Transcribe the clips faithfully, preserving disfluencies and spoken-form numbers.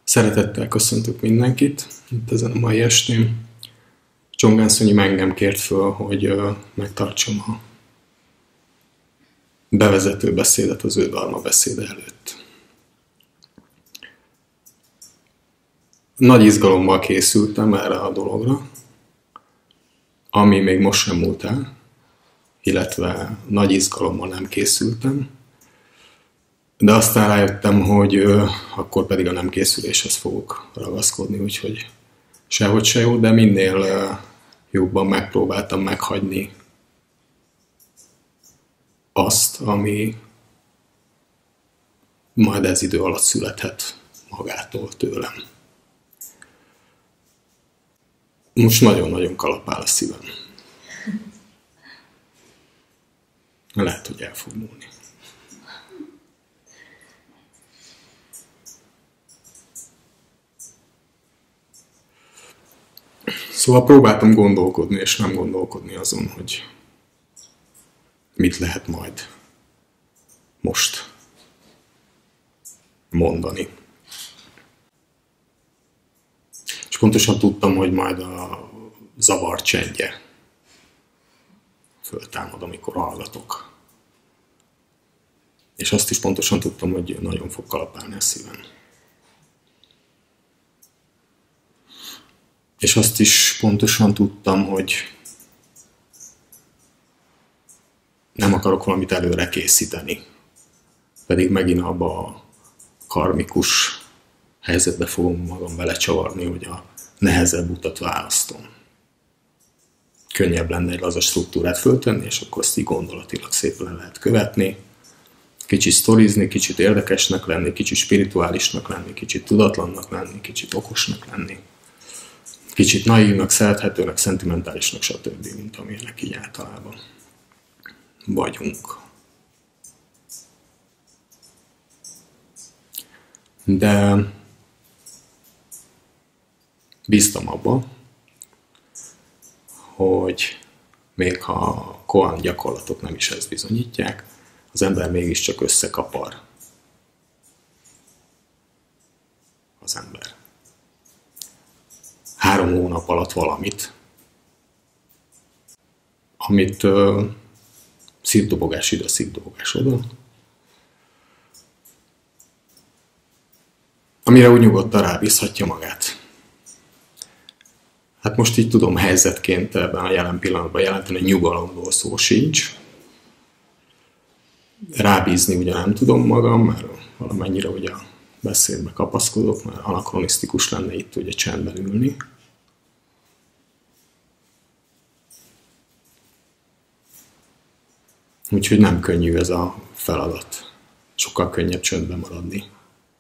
Szeretettel köszöntök mindenkit itt ezen a mai estén. Csongán Szönyi engem kért föl, hogy megtartsam a bevezető beszédet az ő dharma beszéde előtt. Nagy izgalommal készültem erre a dologra, ami még most sem múlt el, illetve nagy izgalommal nem készültem, de aztán rájöttem, hogy ö, akkor pedig a nem készüléshez fogok ragaszkodni, úgyhogy sehogy se jó, de minél ö, jobban megpróbáltam meghagyni azt, ami majd ez idő alatt születhet magától tőlem. Most nagyon-nagyon kalapál a szívem. Lehet, hogy el fog múlni. Szóval próbáltam gondolkodni, és nem gondolkodni azon, hogy mit lehet majd most mondani. És pontosan tudtam, hogy majd a zavar csendje föltámad, amikor hallgatok. És azt is pontosan tudtam, hogy nagyon fog kalapálni a szívem. És azt is pontosan tudtam, hogy nem akarok valamit előre készíteni. Pedig megint abba a karmikus helyzetbe fogom magam belecsavarni, hogy a nehezebb utat választom. Könnyebb lenne egy laza struktúrát föltenni, és akkor azt így gondolatilag szépen lehet követni. Kicsit sztorizni, kicsit érdekesnek lenni, kicsit spirituálisnak lenni, kicsit tudatlannak lenni, kicsit okosnak lenni. Kicsit naívnak, szerethetőnek, szentimentálisnak, stb., mint amilyenek így általában vagyunk. De bíztam abba, hogy még ha a koan gyakorlatok nem is ezt bizonyítják, az ember mégiscsak összekapar. Az ember. Három hónap alatt valamit, amit uh, szívdobogás ide, szívdobogás oda, amire úgy nyugodtan rábízhatja magát. Hát most így tudom helyzetként ebben a jelen pillanatban jelenteni, hogy nyugalomról szó sincs. Rábízni ugye nem tudom magam, mert valamennyire ugye a beszédbe kapaszkodok, mert anakronisztikus lenne itt ugye csendben ülni. Úgyhogy nem könnyű ez a feladat. Sokkal könnyebb csöndben maradni.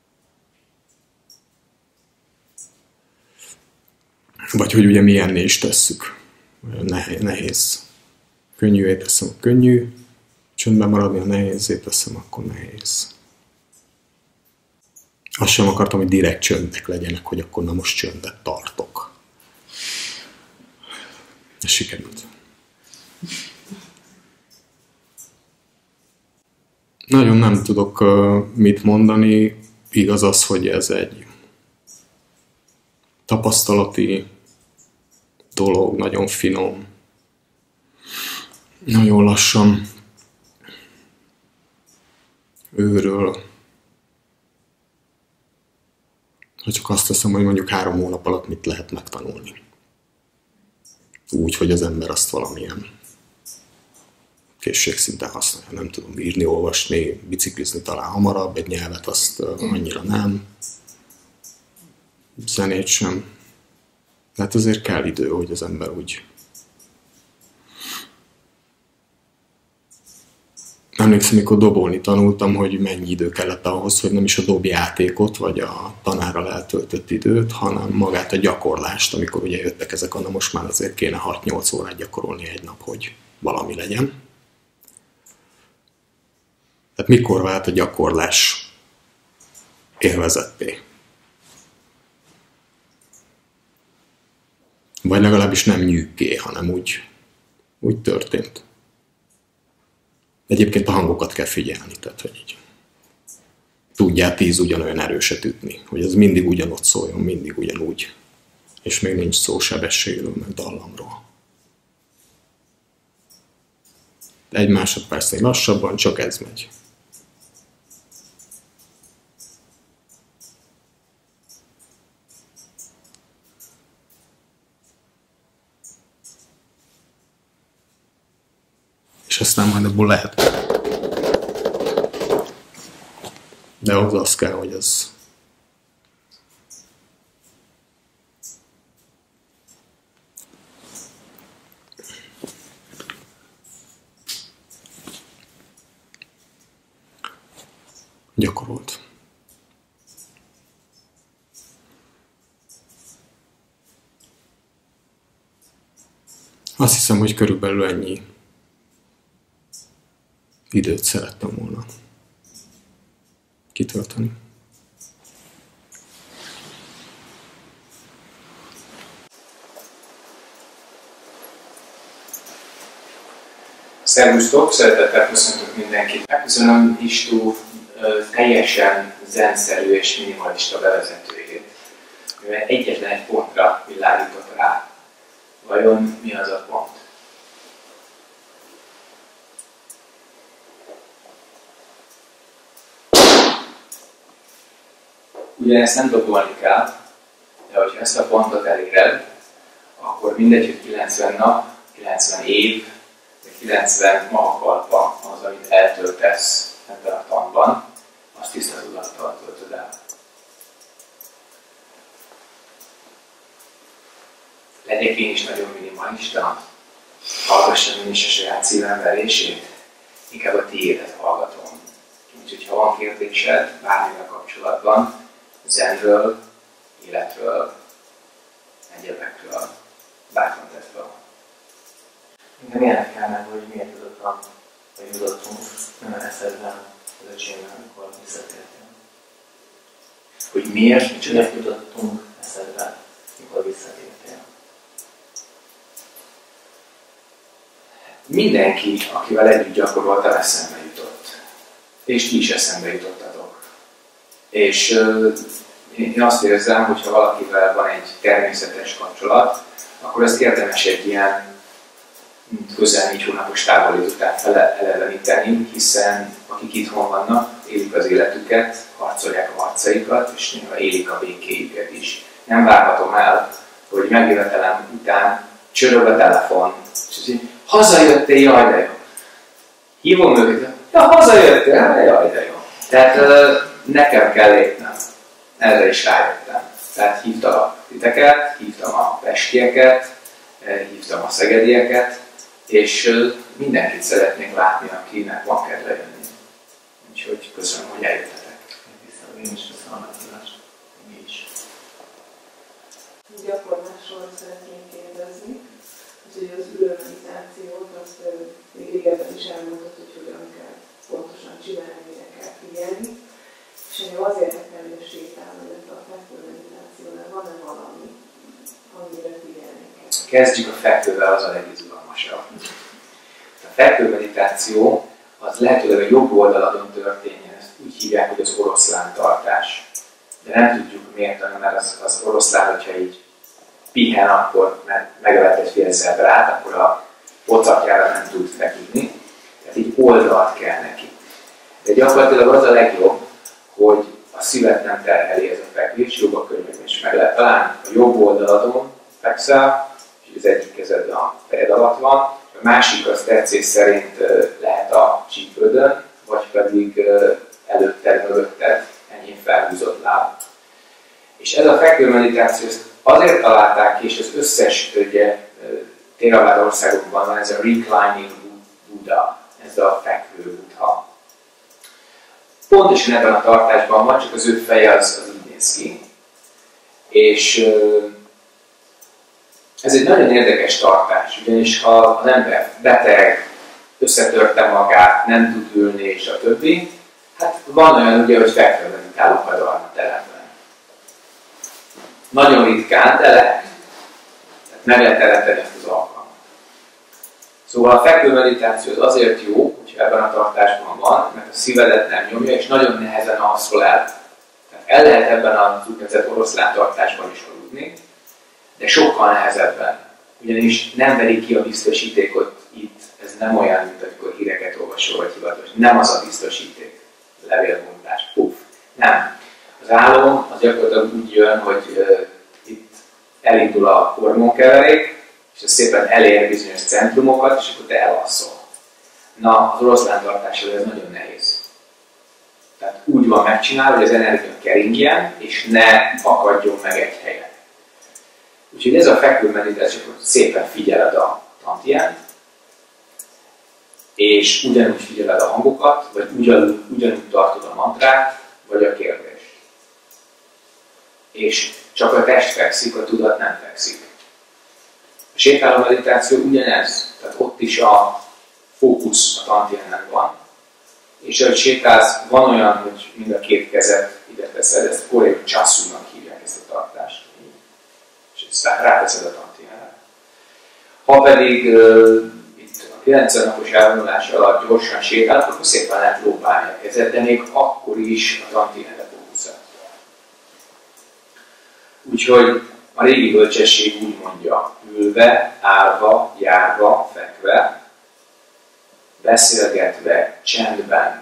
Vagy hogy ugye milyenné is tesszük. Nehéz. Könnyűvé teszem, könnyű. Csöndben maradni, ha nehézzé teszem, akkor nehéz. Azt sem akartam, hogy direkt csöndek legyenek, hogy akkor na most csöndet tartok. Ez sikerült. Nagyon nem tudok mit mondani. Igaz az, hogy ez egy tapasztalati dolog, nagyon finom, nagyon lassan őről. Ha csak azt teszem, hogy mondjuk három hónap alatt mit lehet megtanulni. Úgy, hogy az ember azt valamilyen készségszinten használja. Nem tudom írni, olvasni, biciklizni talán hamarabb, egy nyelvet azt annyira nem. Zenét sem. Tehát azért kell idő, hogy az ember úgy... Emlékszem, mikor dobolni tanultam, hogy mennyi idő kellett ahhoz, hogy nem is a dobjátékot, vagy a tanárral eltöltött időt, hanem magát a gyakorlást, amikor ugye jöttek ezek, na most már azért kéne hat-nyolc órát gyakorolni egy nap, hogy valami legyen. Tehát mikor vált a gyakorlás élvezetté? Vagy legalábbis nem nyűgé, hanem úgy, úgy történt. Egyébként a hangokat kell figyelni, tehát hogy így tudjál tíz ugyanolyan erőset ütni, hogy az mindig ugyanott szóljon, mindig ugyanúgy, és még nincs szó sebességről, meg dallamról. Egy másodpercnél lassabban, csak ez megy. És aztán majd abból lehet. De ahhoz az kell, hogy az gyakorolt. Azt hiszem, hogy körülbelül ennyi időt szerettem volna kitölteni. Szervusztok, szeretettel köszöntök mindenkit. Megköszönöm Istó teljesen zenszerű és minimalista bevezetőjét, mivel egyetlen egy pontra világított rá. Vajon mi az a pont? Ugyanezt nem dobolni kell, de hogyha ezt a pontot eléred, akkor mindegy, hogy kilencven nap, kilencven év, vagy kilencven mahakalpa az, amit eltöltesz ebben a tanban, azt tiszta tudattal töltöd el. Legyek én is nagyon minimalista, hallgassam én is a saját szívem verését, inkább a tiédet hallgatom. Úgyhogy ha van kérdésed bármivel kapcsolatban, zenről, életről, egyebekről, bátran tett fel. Engem érdekelne, hogy miért jutottam, vagy jutottunk eszedben az öcsémmel, amikor visszatértem. Hogy miért? Miért jutottunk eszedben, amikor visszatértél? Mindenki, akivel együtt gyakoroltam, eszembe jutott. És ti is eszembe jutottatok. És euh, én azt érzem, hogy ha valakivel van egy természetes kapcsolat, akkor ezt érdemes egy ilyen közel négy hónapos távoli után eleveníteni, hiszen akik itthon vannak, élik az életüket, harcolják a harcaikat, és néha élik a békéjüket is. Nem várhatom el, hogy megjövetelem után csörög a telefon, és így, hazajöttél, jaj de jó. Hívom őket, ja, hazajöttél, jaj de jó. Tehát nekem kell lépnem. Erre is rájöttem. Tehát hívtalak titeket, hívtam a pestieket, hívtam a szegedieket, és mindenkit szeretnék látni, akinek van kedve jönni. Úgyhogy köszönöm, hogy eljöttetek. Én is köszönöm a kívást. Mi is. Gyakorlásról szeretnénk kérdezni. Úgyhogy az ülőmeditációt, azt még régebben is elmondtad, hogy hogyan kell pontosan csinálni, mire kell figyelni. És engem az érdekel, hogy a sétálni, illetve a fekvőmeditációnál van-e valami, amire figyelni kell? Kezdjük a fekvővel, az a legizgalmasabb. A fekvőmeditáció az lehetőleg a jobb oldaladon történjen, ezt úgy hívják, hogy az oroszlán tartás. De nem tudjuk miért, mert az, az oroszlán, hogyha így pihen, akkor megölt egy fél zebrát, akkor a pocakjára nem tud feküdni. Tehát így oldalt kell neki. De gyakorlatilag az a legjobb, hogy a szívet nem terheli ez a fekvés, jogakönyvekben is meg lehet találni. A jobb oldaladon fekszel, és az egyik kezed a fejed alatt van, a másik az tetszés szerint lehet a csípődön, vagy pedig előtted, mögötted enyhén felhúzott láb. És ez a fekvőmeditáció azért találták ki, és az összes ugye, Theravada országokban van ez a reclining Buddha, ez a fekvő Buddha. Pontosan ebben a tartásban van, csak az ő feje az, az így néz ki. És ez egy nagyon érdekes tartás, ugyanis ha az ember beteg, összetörte magát, nem tud ülni, és a többi, hát van olyan ugye, hogy fekvő meditálok a darmateremben. Nagyon ritkán, de lehet. Tehát meg lehet teremteni ezt az alkalmat. Szóval a fekvő meditáció az azért jó, hogyha ebben a tartásban van, mert a szívedet nem nyomja, és nagyon nehezen alszol el. Tehát el lehet ebben az úgynevezett oroszlán tartásban is aludni, de sokkal nehezebben. Ugyanis nem veri ki a biztosítékot itt. Ez nem olyan, mint amikor híreket olvasol, vagy hivatalos. Nem az a biztosíték. Levélbontás. Puff. Nem. Az álom az gyakorlatilag úgy jön, hogy uh, itt elindul a hormonkeverék, és ez szépen elér bizonyos centrumokat, és akkor te elalszol. Na, az oroszlántartással ez nagyon nehéz. Tehát úgy van megcsinálva, hogy az energia keringjen, és ne akadjon meg egy helyen. Úgyhogy ez a fekvő meditáció, hogy szépen figyeled a tantiánt, és ugyanúgy figyeled a hangokat, vagy ugyanúgy, ugyanúgy tartod a mantrát, vagy a kérdést. És csak a test fekszik, a tudat nem fekszik. A sétáló meditáció ugyanez, tehát ott is a fókusz a tantiánen van, és ahogy sétálsz, van olyan, hogy mind a két kezet ide teszed, ezt koreai császúnak hívják ezt a tartást. És ezt ráteszed a tantiánra. Ha pedig uh, itt a kilenc napos elvonulás alatt gyorsan sétálsz, akkor szépen lehet lóbálni a kezed, de még akkor is a tantiánra fókuszál. Úgyhogy a régi bölcsesség úgy mondja, ülve, állva, járva, fekve, beszélgetve, csendben,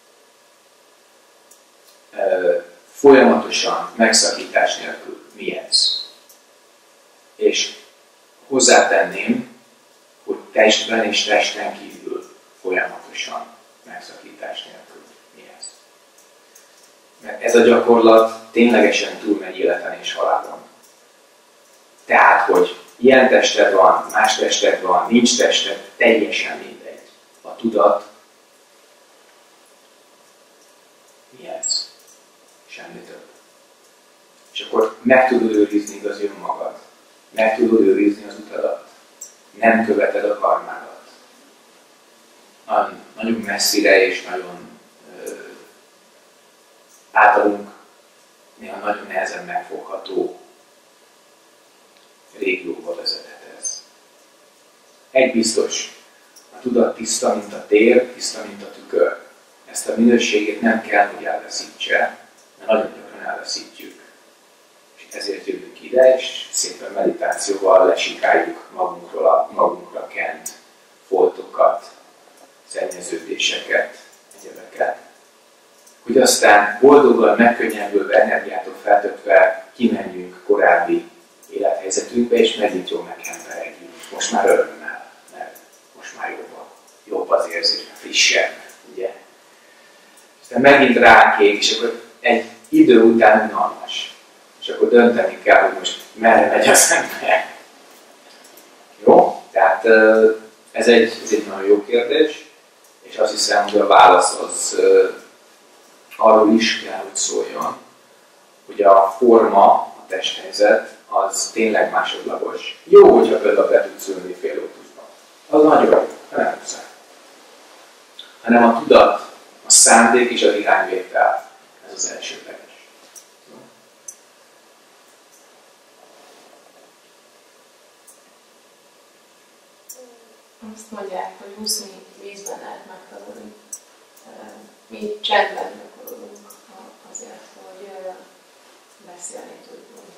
folyamatosan, megszakítás nélkül. Mi ez? És hozzátenném, hogy testben és testen kívül folyamatosan, megszakítás nélkül. Mi ez? Mert ez a gyakorlat ténylegesen túlmegy életen és halálon. Tehát, hogy ilyen tested van, más tested van, nincs tested, teljesen mindegy. A tudat, mi ez? Semmi több. És akkor meg tudod őrizni igazi önmagad. Meg tudod őrizni az utadat. Nem követed a karmádat. Nagyon, nagyon messzire és nagyon ö, általunk néha nagyon nehezen megfogható régióba vezethet ez. Egy biztos, a tudat tiszta, mint a tér, tiszta, mint a tükör. Ezt a minőségét nem kell, hogy elveszítse, mert nagyon gyakran elveszítjük. És ezért jövünk ide, és szépen meditációval lesikáljuk magunkról a, magunkra kent foltokat, szennyeződéseket, egyebeket. Hogy aztán boldogan, megkönnyebbülve, energiától feltökve kimenjünk korábbi élethelyzetünkbe, és megint jól meghemperegjünk. Most már örömmel, mert most már jobb, jobb az érzés, frissebb, ugye? Aztán megint rákék, és akkor egy idő után unalmas. És akkor dönteni kell, hogy most merre megy az ember. Jó? Tehát ez egy, ez egy nagyon jó kérdés, és azt hiszem, hogy a válasz az arról is kell, hogy szóljon, hogy a forma, a testhelyzet, az tényleg másodlagos. Jó, hogyha például be tudsz ülni fél lótuszban. Az nagyon jó, de nem muszáj. Hanem a tudat, a szándék és az irányvétel, ez az elsődleges. Azt mondják, hogy úszni vízben lehet megtanulni. Mi csendben gyakorolunk azért, hogy beszélni tudjunk.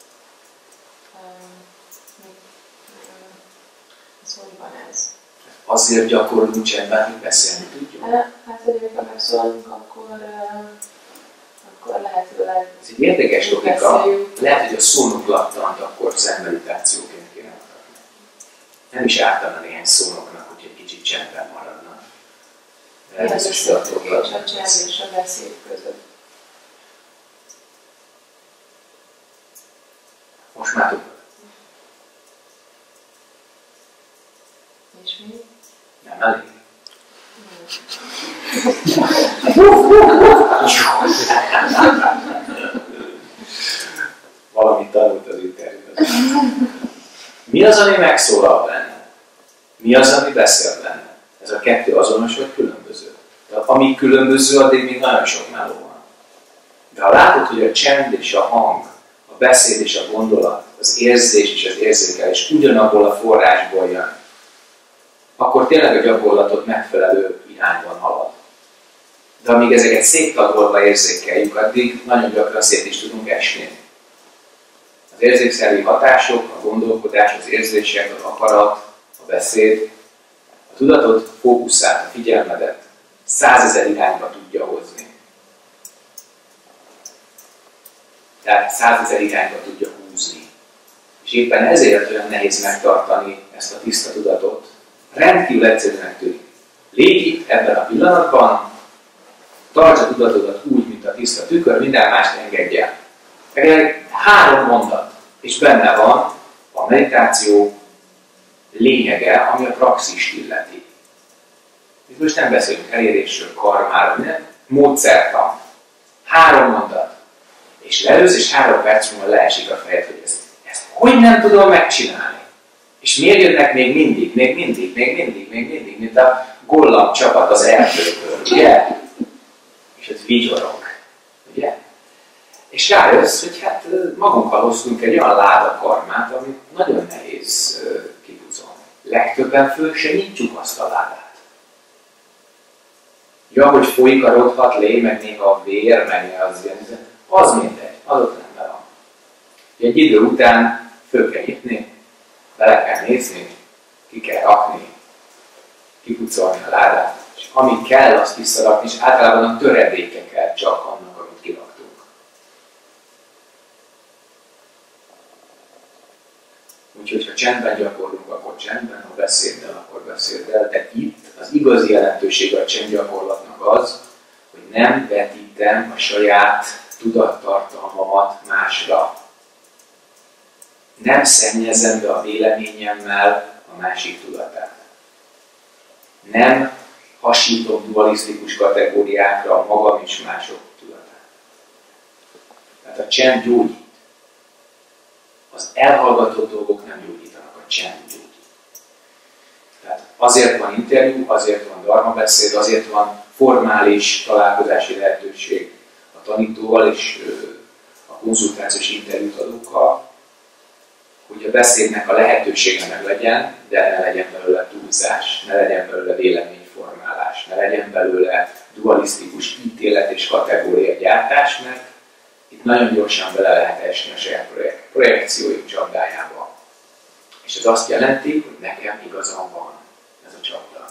Ez hogy van ez? Azért gyakorolunk csendben, hogy beszélni tudjunk? Hát, hogy amikor megszólunk, akkor, akkor lehetőleg ez egy érdekes logika. Lehet, hogy a szónoklattant akkor zenmeditációként kéne adni. Nem is ártana néhány szónoknak, hogy egy kicsit csendben maradnak. Mi az összefüggés a csend és a beszéd között? Most már tudod. És mi? Nem elég. Valamit tanult az interjúban. Mi az, ami megszólal benne? Mi az, ami beszél benne? Ez a kettő azonos vagy különböző? De ami különböző, addig még nagyon sok meló van. De ha látod, hogy a csend és a hang, a beszéd és a gondolat, az érzés és az érzékelés ugyanabból a forrásból jön, akkor tényleg a gyakorlatot megfelelő irányban halad. De amíg ezeket széttagolva érzékeljük, addig nagyon gyakran szét is tudunk esni. Az érzékszervi hatások, a gondolkodás, az érzések, az akarat, a beszéd, a tudatot, fókuszát, a figyelmedet százezer irányba tudja hozni. Tehát százezer irányba tudja húzni. És éppen ezért olyan nehéz megtartani ezt a tiszta tudatot. Rendkívül egyszerűnek tűnik. Légy itt ebben a pillanatban, tartsd a tudatodat úgy, mint a tiszta tükör, minden mást engedj el. Legalább három mondat, és benne van a meditáció lényege, ami a praxist illeti. Itt most nem beszélünk elérésről, karmáról, nem? Módszertan. Három mondat. És leülsz, és három perc múlva leesik a fejed, hogy ezt, ezt hogy nem tudom megcsinálni. És miért jönnek még mindig, még mindig, még mindig, még mindig, mint a Gollam csapat az erdőből, ugye? És ott vigyorog, ugye? És rájössz, hogy hát magunkkal hoztunk egy olyan ládakarmát, amit nagyon nehéz kipucolni. Legtöbben föl se nyitjuk azt a ládát. Ja, hogy folyik a rothat lé, meg néha a vér, meg az ilyen, az mindegy, az ott rendben van. Egy idő után föl kell nyitni, bele kell nézni, ki kell rakni, kipucolni a ládát, és amit kell, azt visszarakni, és általában a töredéke kell csak annak, amit kiraktunk. Úgyhogy ha csendben gyakorlunk, akkor csendben, ha beszéddel, akkor beszéddel, de itt az igazi jelentősége a csendgyakorlatnak az, hogy nem vetítem a saját tudattartalmamat másra. Nem szennyezem be a véleményemmel a másik tudatát. Nem hasítom dualisztikus kategóriákra a magam és mások tudatát. Tehát a csend gyógyít. Az elhallgatott dolgok nem gyógyítanak, a csend gyógyít. Tehát azért van interjú, azért van dharmabeszéd, azért van formális találkozási lehetőség a tanítóval és a konzultációs interjút adókkal, hogy a beszédnek a lehetősége meg legyen, de ne legyen belőle túlzás, ne legyen belőle véleményformálás, ne legyen belőle dualisztikus ítélet és kategória gyártás, mert itt nagyon gyorsan bele lehet esni a saját projek- projekciójuk csapdájába. És ez azt jelenti, hogy nekem igazam van ez a csapda.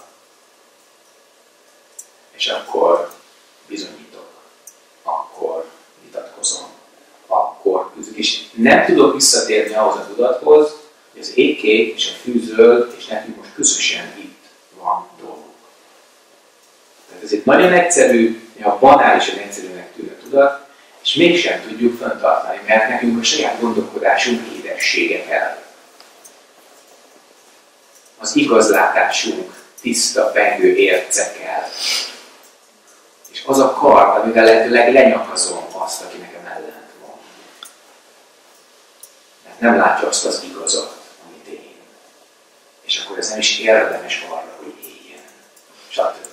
És akkor bizonyítok, akkor vitatkozom, akkor küzdök. És nem tudok visszatérni ahhoz a tudathoz, hogy az ég kék és a fű zöld, és nekünk most közösen itt van dolgunk. Tehát ez egy nagyon egyszerű, a banálisan egyszerűnek tűnő tudat, és mégsem tudjuk fenntartani, mert nekünk a saját gondolkodásunk édessége kell. Az igazlátásunk tiszta, pengő érce kell. És az a kar, amivel lehetőleg lenyakazom azt, aki nekem ellent van. Mert nem látja azt az igazat, amit én. És akkor ez nem is érdemes arra, hogy éljen. Stb.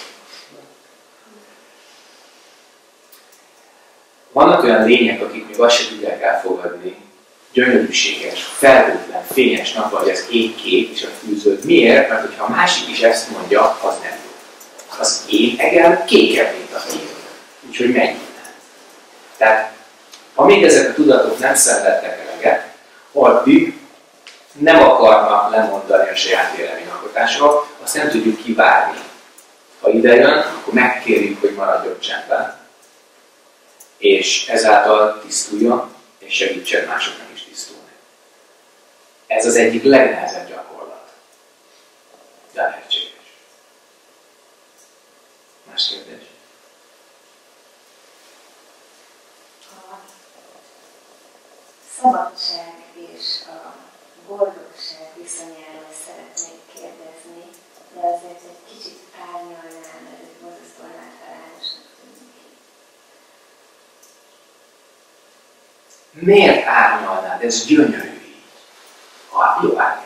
Vannak olyan lények, akik még azt sem tudják elfogadni, gyönyörűséges, felhőtlen, fényes nap, vagy az ég kék és a fűződ. Miért? Mert hogyha a másik is ezt mondja, az nem jó. Az én egem kékebb, mint a fény. Úgyhogy menj innen. Tehát, amíg ezek a tudatok nem szenvedtek eleget, addig nem akarnak lemondani a saját véleményalkotásról, azt nem tudjuk kivárni. Ha ide jön, akkor megkérjük, hogy maradjon csendben, és ezáltal tisztuljon, és segítsen másoknak is tisztulni. Ez az egyik legnehezebb gyakorlat. De lehetséges. Más kérdés? A szabadság és a boldogság viszonyáról szeretnék kérdezni, de azért egy kicsit árnyalnám, mert ez borzasztóan általánosnak tűnik. Miért árnyalnád? Ez gyönyörű. Ah, jó, árnyalnád.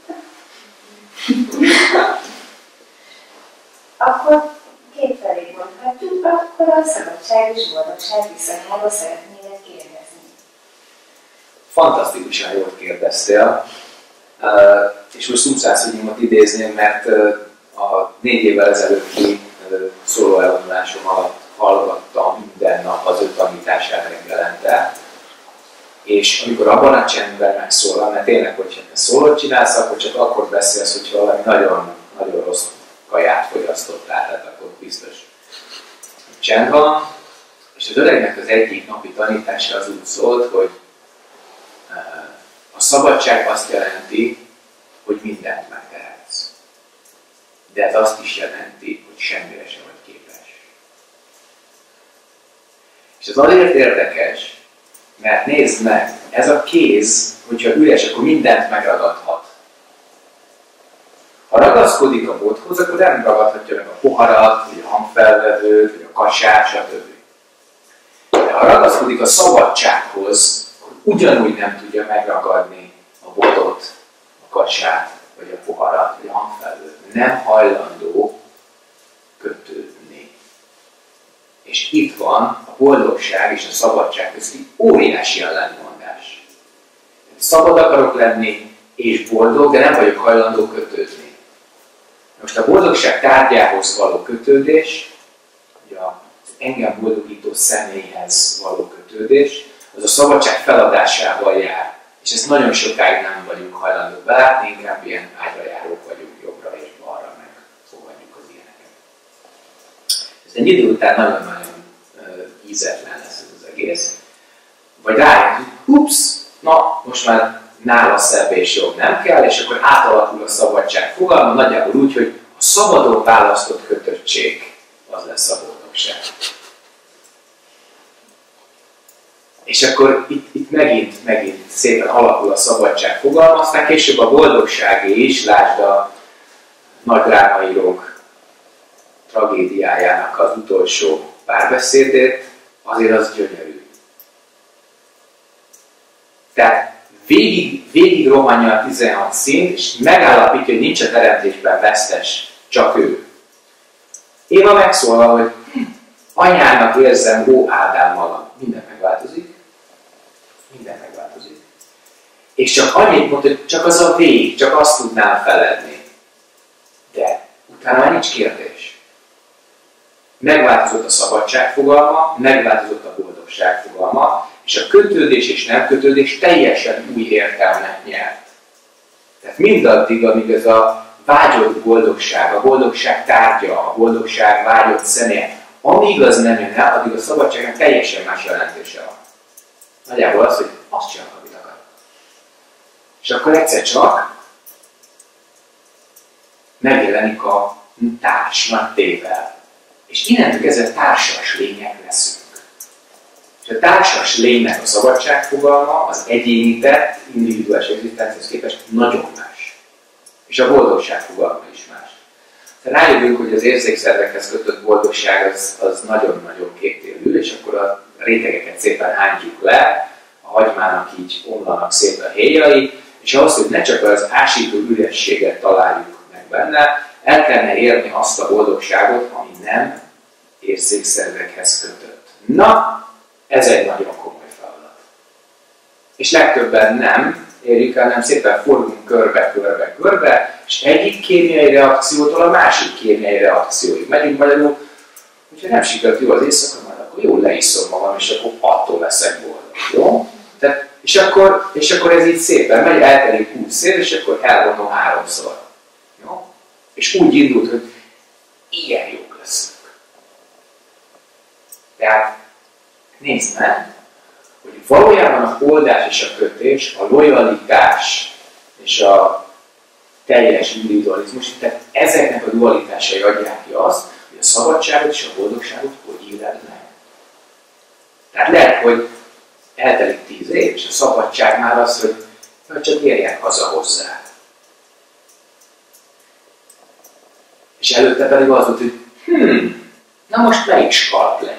Akkor kétfelé mondhatjuk, akkor a szabadság és boldogság viszonyáról szeretnék kérdezni. Fantasztikusan jól kérdeztél. és most szubszászonyimot idézném, mert a négy évvel ezelőtti szóló elvonulásom alatt hallgattam minden nap az ő tanítását reggelente, és amikor abban a csendben megszólal, mert tényleg, hogyha te szólót csinálsz, akkor csak akkor beszélsz, hogyha valami nagyon, nagyon rossz kaját fogyasztottál, tehát akkor biztos csend van. És az öregnek az egyik napi tanítása az úgy szólt, hogy a szabadság azt jelenti, hogy mindent megtehetsz. De ez azt is jelenti, hogy semmire sem vagy képes. És ez azért érdekes, mert nézd meg, ez a kéz, hogyha üres, akkor mindent megragadhat. Ha ragaszkodik a bothoz, akkor nem ragadhatja meg a poharat, vagy a hangfelvevőt, vagy a kasát, stb. De ha ragaszkodik a szabadsághoz, akkor ugyanúgy nem tudja megragadni a botot, a kasát, vagy a poharat, vagy a hangfelvevőt. Nem hajlandó kötődni. És itt van a boldogság és a szabadság közti óriási ellentmondás. Szabad akarok lenni és boldog, de nem vagyok hajlandó kötődni. Most a boldogság tárgyához való kötődés, ugye az engem boldogító személyhez való kötődés, az a szabadság feladásával jár. És ezt nagyon sokáig nem vagyunk hajlandók belátni, inkább ilyen ágyrajárók vagyunk jobbra és balra, meg fogadjuk az ilyeneket. Ez egy idő után nagyon-nagyon uh, ízetlen lesz ez az egész. Vagy rájön, hogy ups, na, most már nála szebb és jobb nem kell, és akkor átalakul a szabadság fogalma, nagyjából úgy, hogy a szabadon választott kötöttség az lesz a boldogság. És akkor itt, itt megint, megint szépen alakul a szabadság fogalma, aztán később a boldogságé is, lásd a nagy drámaírók tragédiájának az utolsó párbeszédét, azért az gyönyörű. Tehát végig, végig rohanja a tizenhat színt, és megállapítja, hogy nincs a teremtésben vesztes, csak ő. Éva megszólal, hogy anyának érzem, ó Ádám magam. Minden megváltozik. Minden megváltozik. És csak annyit mondta, hogy csak az a vég, csak azt tudnám feledni. De utána nincs kérdés. Megváltozott a szabadság fogalma, megváltozott a boldogság fogalma, és a kötődés és nem kötődés teljesen új értelmet nyert. Tehát mindaddig, amíg ez a vágyott boldogság, a boldogság tárgya, a boldogság vágyott személye, amíg az nem jön el, addig a szabadságnak teljesen más jelentése van. Nagyjából az, hogy azt csinálok, amit akar. És akkor egyszer csak megjelenik a társ nagy tével. És innentől kezdve társas lények leszünk. És a társas lénynek a szabadságfogalma az egyénített, individuális egzisztenciához képest nagyon más. És a boldogság fogalma is más. Rájövünk, hogy az érzékszervekhez kötött boldogság az, az nagyon-nagyon kétélű, és akkor a rétegeket szépen hántjuk le, a hagymának így omlanak szét a héjai, és ahhoz, hogy ne csak az ásító ürességet találjuk meg benne, el kellene érni azt a boldogságot, ami nem érzékszervekhez kötött. Na, ez egy nagyon komoly feladat. És legtöbben nem érjük el, nem szépen forgunk körbe, körbe, körbe, és egyik kémiai reakciótól a másik kémiai reakcióig megyünk magyarul, hogyha nem sikerült jó az éjszaka, majd akkor jól leiszom magam, és akkor attól leszek boldog. Jó? Tehát, és, akkor, és akkor ez így szépen megy, eltelik húsz év, és akkor elvonom háromszor. Jó? És úgy indult, hogy ilyen jók leszünk. Tehát nézd meg, hogy valójában a oldás és a kötés, a lojalitás és a teljes individualizmus, tehát ezeknek a dualitásai adják ki azt, hogy a szabadságot és a boldogságot hogy éled meg. Tehát lehet, hogy eltelik tíz év, és a szabadság már az, hogy, hogy csak érjek haza hozzá. És előtte pedig az volt, hogy hmm, na most melyik skalp legyen?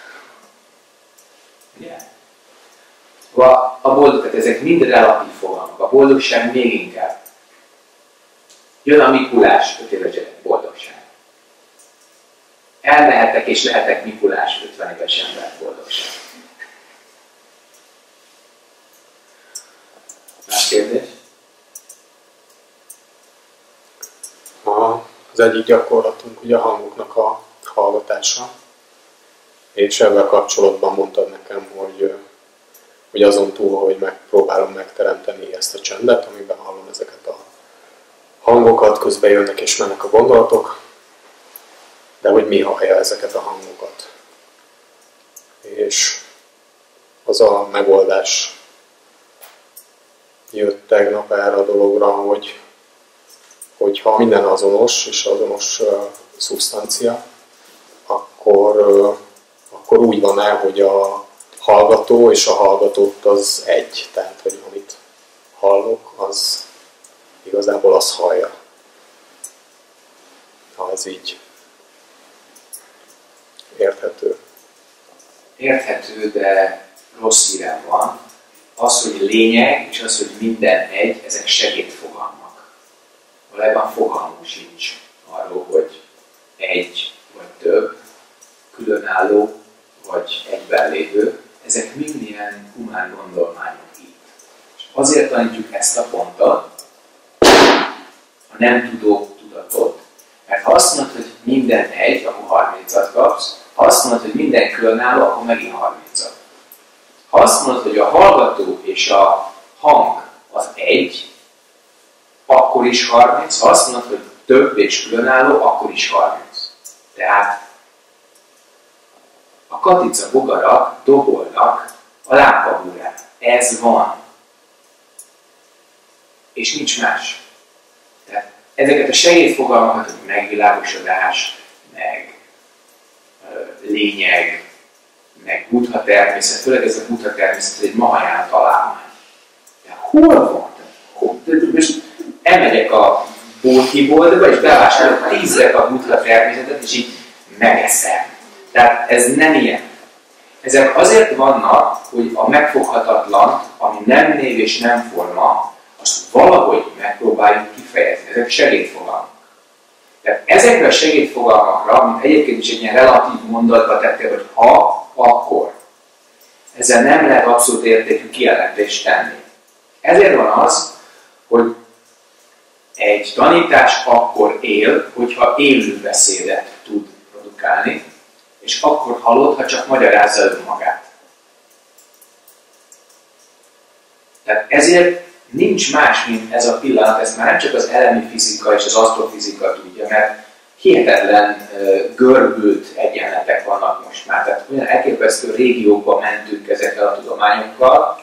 Ugye? A, a boldog, tehát ezek mind relatív fogalmak. A boldogság még inkább. Jön a Mikulás, öt éves gyerek, boldogság. Elmehetek és lehetek Mikulás, ötven éves ember, boldogság. Más kérdés? Az egyik gyakorlatunk ugye a hangoknak a hallgatása, és ezzel kapcsolatban mondtad nekem, hogy, hogy azon túl, hogy megpróbálom megteremteni ezt a csendet, amiben hallom ezeket a hangokat, közben jönnek és mennek a gondolatok, de hogy mi hallja ezeket a hangokat. És az a megoldás jött tegnap erre a dologra, hogy hogyha minden azonos és azonos uh, szubstancia, akkor, uh, akkor úgy van el, hogy a hallgató és a hallgatott az egy. Tehát, hogy amit hallok, az igazából az hallja. Ha ez így érthető. Érthető, de rossz hírem van. Az, hogy lényeg, és az, hogy minden egy, ezek segédfogalmak. Valójában fogalmunk sincs arról, hogy egy vagy több, különálló vagy egyben lévő. Ezek mind ilyen humán gondolmányok itt. És azért tanítjuk ezt a pontot, a nem tudó tudatot, mert ha azt mondod, hogy minden egy, akkor harmincat kapsz, ha azt mondod, hogy minden különálló, akkor megint harmincat. Ha azt mondod, hogy a hallgató és a hang az egy, akkor is harminc, ha azt mondod, hogy több és különálló, akkor is harminc. Tehát a katica bogarak dobolnak a lámpabúrán. Ez van. És nincs más. Tehát ezeket a segédfogalmakat, hogy megvilágosodás, meg ö, lényeg, meg buddha természet, főleg ez a buddha természet egy mahaján találmány. De hol van? Most elmegyek a boltba, és bevásárolok tízre a buddha természetet, és így megeszem. Tehát ez nem ilyen. Ezek azért vannak, hogy a megfoghatatlan, ami nem név és nem forma, azt valahogy megpróbáljuk kifejezni. Ezek segédfogalmak. Tehát ezekre a segédfogalmakra, amit egyébként is egy ilyen relatív mondatba tettél, hogy ha, akkor. Ezzel nem lehet abszolút értékű kijelentést tenni. Ezért van az, hogy egy tanítás akkor él, hogyha élő beszédet tud produkálni, és akkor hallod, ha csak magyarázza önmagát. Tehát ezért nincs más, mint ez a pillanat, ezt már nem csak az elemi fizika és az asztrofizika tudja, mert hihetetlen görbült egyenletek vannak most már. Tehát olyan elképesztő régiókba mentünk ezekkel a tudományokkal,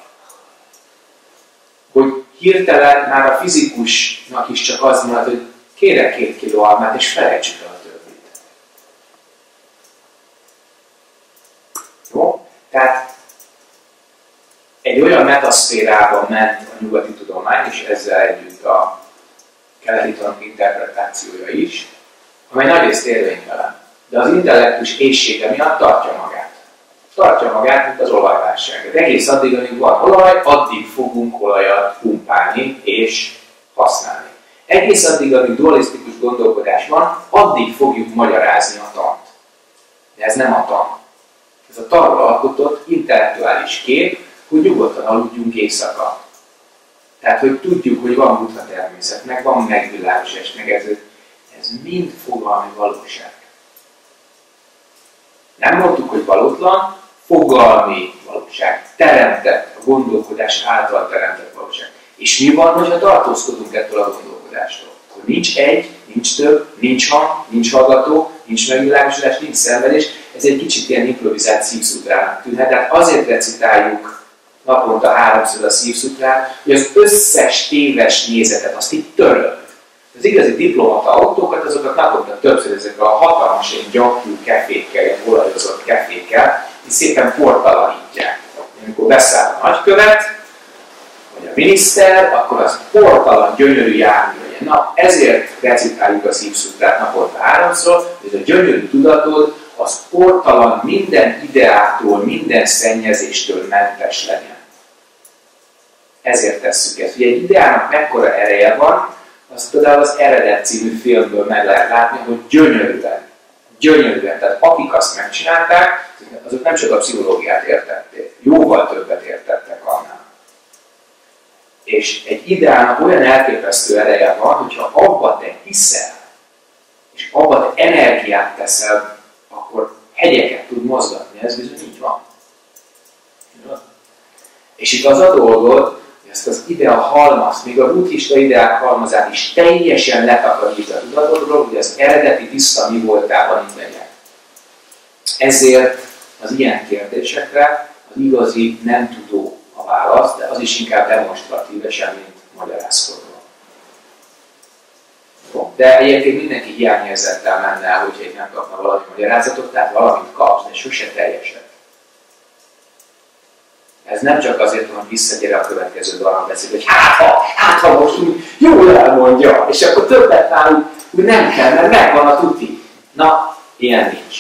hogy hirtelen már a fizikusnak is csak az mondod, hogy kérek két kiló almát, és felejtsük el a többit. Jó? Tehát egy olyan metaszférában ment a nyugati tudomány, és ezzel együtt a keleti tanok interpretációja is, amely nagyrészt érvénytelen. De az intellektus éhsége miatt tartja magát. Tartja magát, mint az olajválság. De egész addig, amíg van olaj, addig fogunk olajat pumpálni és használni. Egész addig, amíg dualisztikus gondolkodás van, addig fogjuk magyarázni a tant. De ez nem a tan. Ez a tanról alkotott intellektuális kép, hogy nyugodtan aludjunk éjszaka. Tehát, hogy tudjuk, hogy van buddha természet, meg van megvilágosás, meg ez, ez mind fogalmi valóság. Nem mondtuk, hogy valótlan, fogalmi valóság. Teremtett, a gondolkodás által teremtett valóság. És mi van, hogyha tartózkodunk ettől a gondolkodástól? Akkor nincs egy, nincs több, nincs hang, nincs hallgató, nincs megvilágosodás, nincs szenvedés. Ez egy kicsit ilyen improvizált szívszutrának tűnhet. Tehát azért recitáljuk naponta háromszor a szívszutrát, hogy az összes téves nézetet azt itt töröld. Az igazi diplomata autókat, azokat naponta többször ezek a hatalmas egy gyakú kefékkel, egy olajozott kefékkel, és szépen portalanítják. Amikor beszáll a nagykövet, vagy a miniszter, akkor az portalan, gyönyörű jármű legyen. Na, ezért recitáljuk a szívszutrát naponta háromszor, hogy a gyönyörű tudatod az portalan, minden ideától, minden szennyezéstől mentes legyen. Ezért tesszük ezt. Ugye egy ideának mekkora ereje van, azt például az Eredet című filmből meg lehet látni, hogy gyönyörűen, gyönyörűen. Tehát akik azt megcsinálták, azok nem csak a pszichológiát értették, jóval többet értettek annál. És egy ideának olyan elképesztő ereje van, hogyha abba te hiszel, és abban energiát teszel, akkor hegyeket tud mozgatni, ez bizony így van. És itt az a dolgod, hogy ezt az idea halmazt, még a buddhista ideák halmazát is teljesen letakarít a tudatodról, hogy az eredeti tiszta mi voltában itt legyen. Ezért az ilyen kérdésekre az igazi nem tudó a válasz, de az is inkább demonstratívesen, mint magyarázkodó. De egyébként mindenki hiányérzettel menne el, hogyha itt nem kapna valami magyarázatot, tehát valamit kapsz, de sose teljeset. Ez nem csak azért van, hogy visszagyere a következő dalra beszél, hogy hát ha, hát ha most úgy jól elmondja, és akkor többet nálunk úgy nem kell, mert megvan a tuti. Na, ilyen nincs.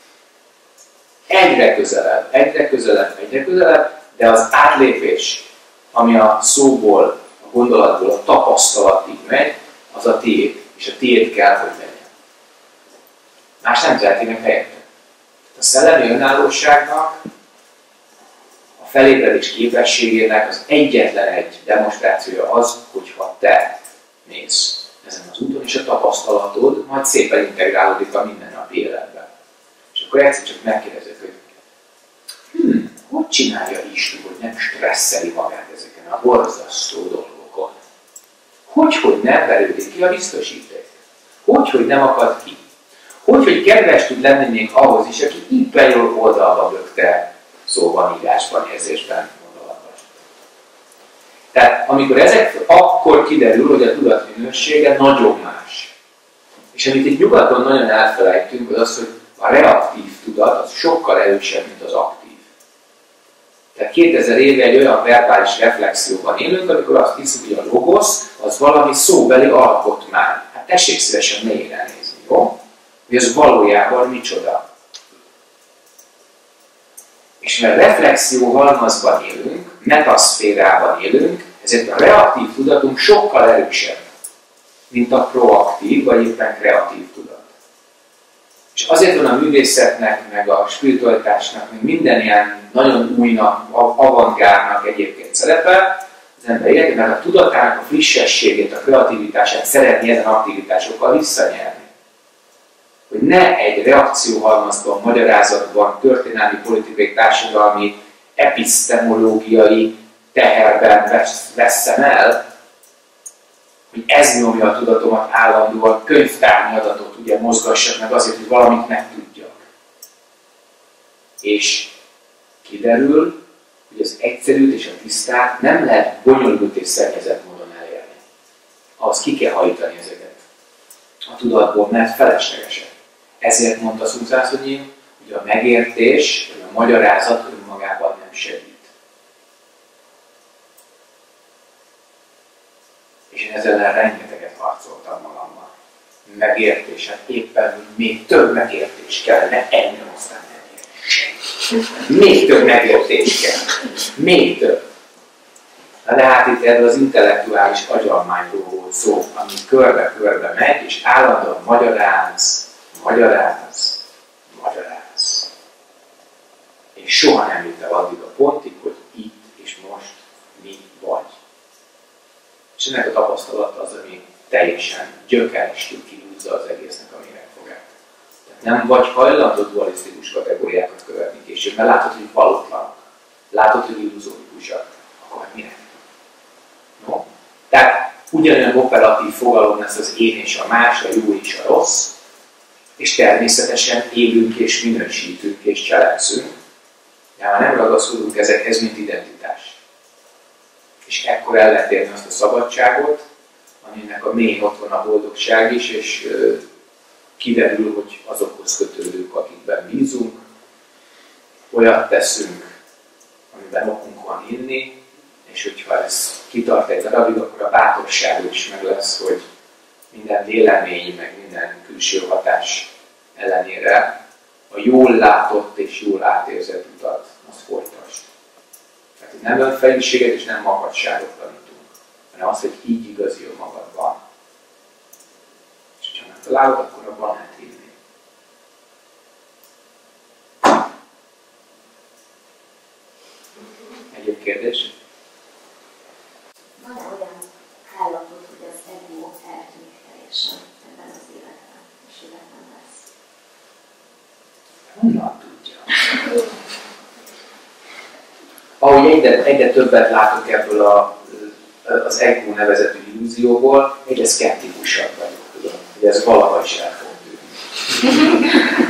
Egyre közelebb, egyre közelebb, egyre közelebb, de az átlépés, ami a szóból, a gondolatból, a tapasztalatig megy, az a tiéd, és a tiéd kell, hogy legyen. Más nem teheti meg helyette. A szellemi önállóságnak, a felébredés képességének az egyetlen egy demonstrációja az, hogyha te mész ezen az úton, és a tapasztalatod majd szépen integrálódik a mindennapi életbe. És akkor egyszer csak megkérdezek, hogy hm, hogy csinálja Isten, hogy nem stresszeli magát ezeken a borzasztó dolgokon? Hogy, hogy nem verődik ki a biztosíték? Hogy, hogy nem akad ki? Hogy, hogy kedves tud lenni még ahhoz is, aki éppen jól oldalba bökte szóban, írásban, érzésben, gondolatban. Tehát amikor ezek, akkor kiderül, hogy a tudat minősége nagyon más. És amit itt nyugaton nagyon elfelejtünk, az az, hogy a reaktív tudat az sokkal erősebb, mint az aktív. Tehát kétezer éve egy olyan verbális reflexióban élünk, amikor azt hiszük, hogy a logosz az valami szóbeli alkotmány. Hát tessék szívesen mélyre nézni, jó? Hogy ez valójában micsoda. És mert reflexió halmazban élünk, metaszférában élünk, ezért a reaktív tudatunk sokkal erősebb, mint a proaktív, vagy éppen kreatív tudat. És azért van a művészetnek, meg a spiritualitásnak, meg minden ilyen nagyon újnak, avantgárnak egyébként szerepe az ember életében, mert a tudatának a frissességét, a kreativitását szeretné ezen aktivitásokkal visszanyerni. Hogy ne egy reakcióhalmazban, magyarázatban, történelmi, politikai, társadalmi, epistemológiai teherben vesszem el, hogy ez nyomja a tudatomat állandóan, könyvtárnyi adatot ugye mozgassak meg azért, hogy valamit megtudjak. És kiderül, hogy az egyszerűt és a tisztát nem lehet bonyolult és szennyezett módon elérni. Ahhoz ki kell hajtani ezeket a tudatból, mert feleslegesek. Ezért mondta Szumszászonyi, hogy a megértés, vagy a magyarázat önmagában nem segít. És én ezzel rengeteget harcoltam magammal. Megértés, hát éppen, hogy még több megértés kellene, engem aztán nem ér. Még több megértés kell. Még több. Na de hát itt erről az intellektuális agyalmányról volt szó, ami körbe-körbe megy, és állandóan magyaráz, magyaráz, magyaráz. És soha nem jut el addig a pontig, hogy itt és most mi vagy. És ennek a tapasztalata az, ami teljesen gyökerestül kihúzza az egésznek a méregfogát. Tehát nem vagy hajlandó dualisztikus kategóriákat követni később, mert látod, hogy valótlanak. Látod, hogy illuzórikusak. Akkor hát minek? No. Tehát ugyanolyan operatív fogalom lesz az én és a más, a jó és a rossz, és természetesen élünk és minősítünk és cselekszünk, de már nem ragaszkodunk ezekhez, mint identitás. És ekkor el lehet érni azt a szabadságot, aminek a mélyén ott van a boldogság is, és ö, kiderül, hogy azokhoz kötődünk, akikben bízunk, olyat teszünk, amiben okunk van hinni, és hogyha ez kitart egy darabig, akkor a bátorság is meg lesz, hogy minden vélemény, meg minden külső hatás ellenére a jól látott és jól átérzett utat, azt folytasd. Tehát itt nem önfelelősséget és nem magadságot tanítunk, hanem azt, hogy így igazi önmagad van. És ha megtalálod, akkor abban lehet hinni. Egyéb kérdés? Van-e olyan állapot, hogy az ego eltűnik teljesen ebben az életben, és hogy egyre, egyre többet látok ebből a, az ego nevezetű illúzióból, egyre szkeptikusabb vagyok, tudom, hogy ez valahogy is el fog tűnni.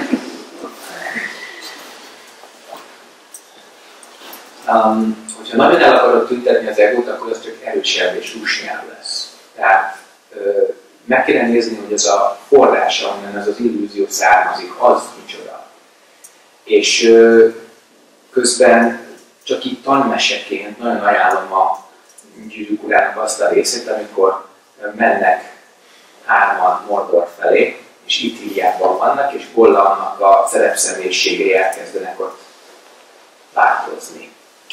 Um, hogyha nagyon el akarod tüntetni az egót, akkor az csak erősebb és lusnyább lesz. Tehát ö, meg kéne nézni, hogy ez a forrása, onnan ez az illúzió származik, az micsoda. És ö, közben csak így tanmeseként nagyon ajánlom a Gyűrűk urának azt a részét, amikor mennek hárman Mordor felé, és Ithilliában vannak, és Golla annak a szerepszemélységé elkezdenek ott változni.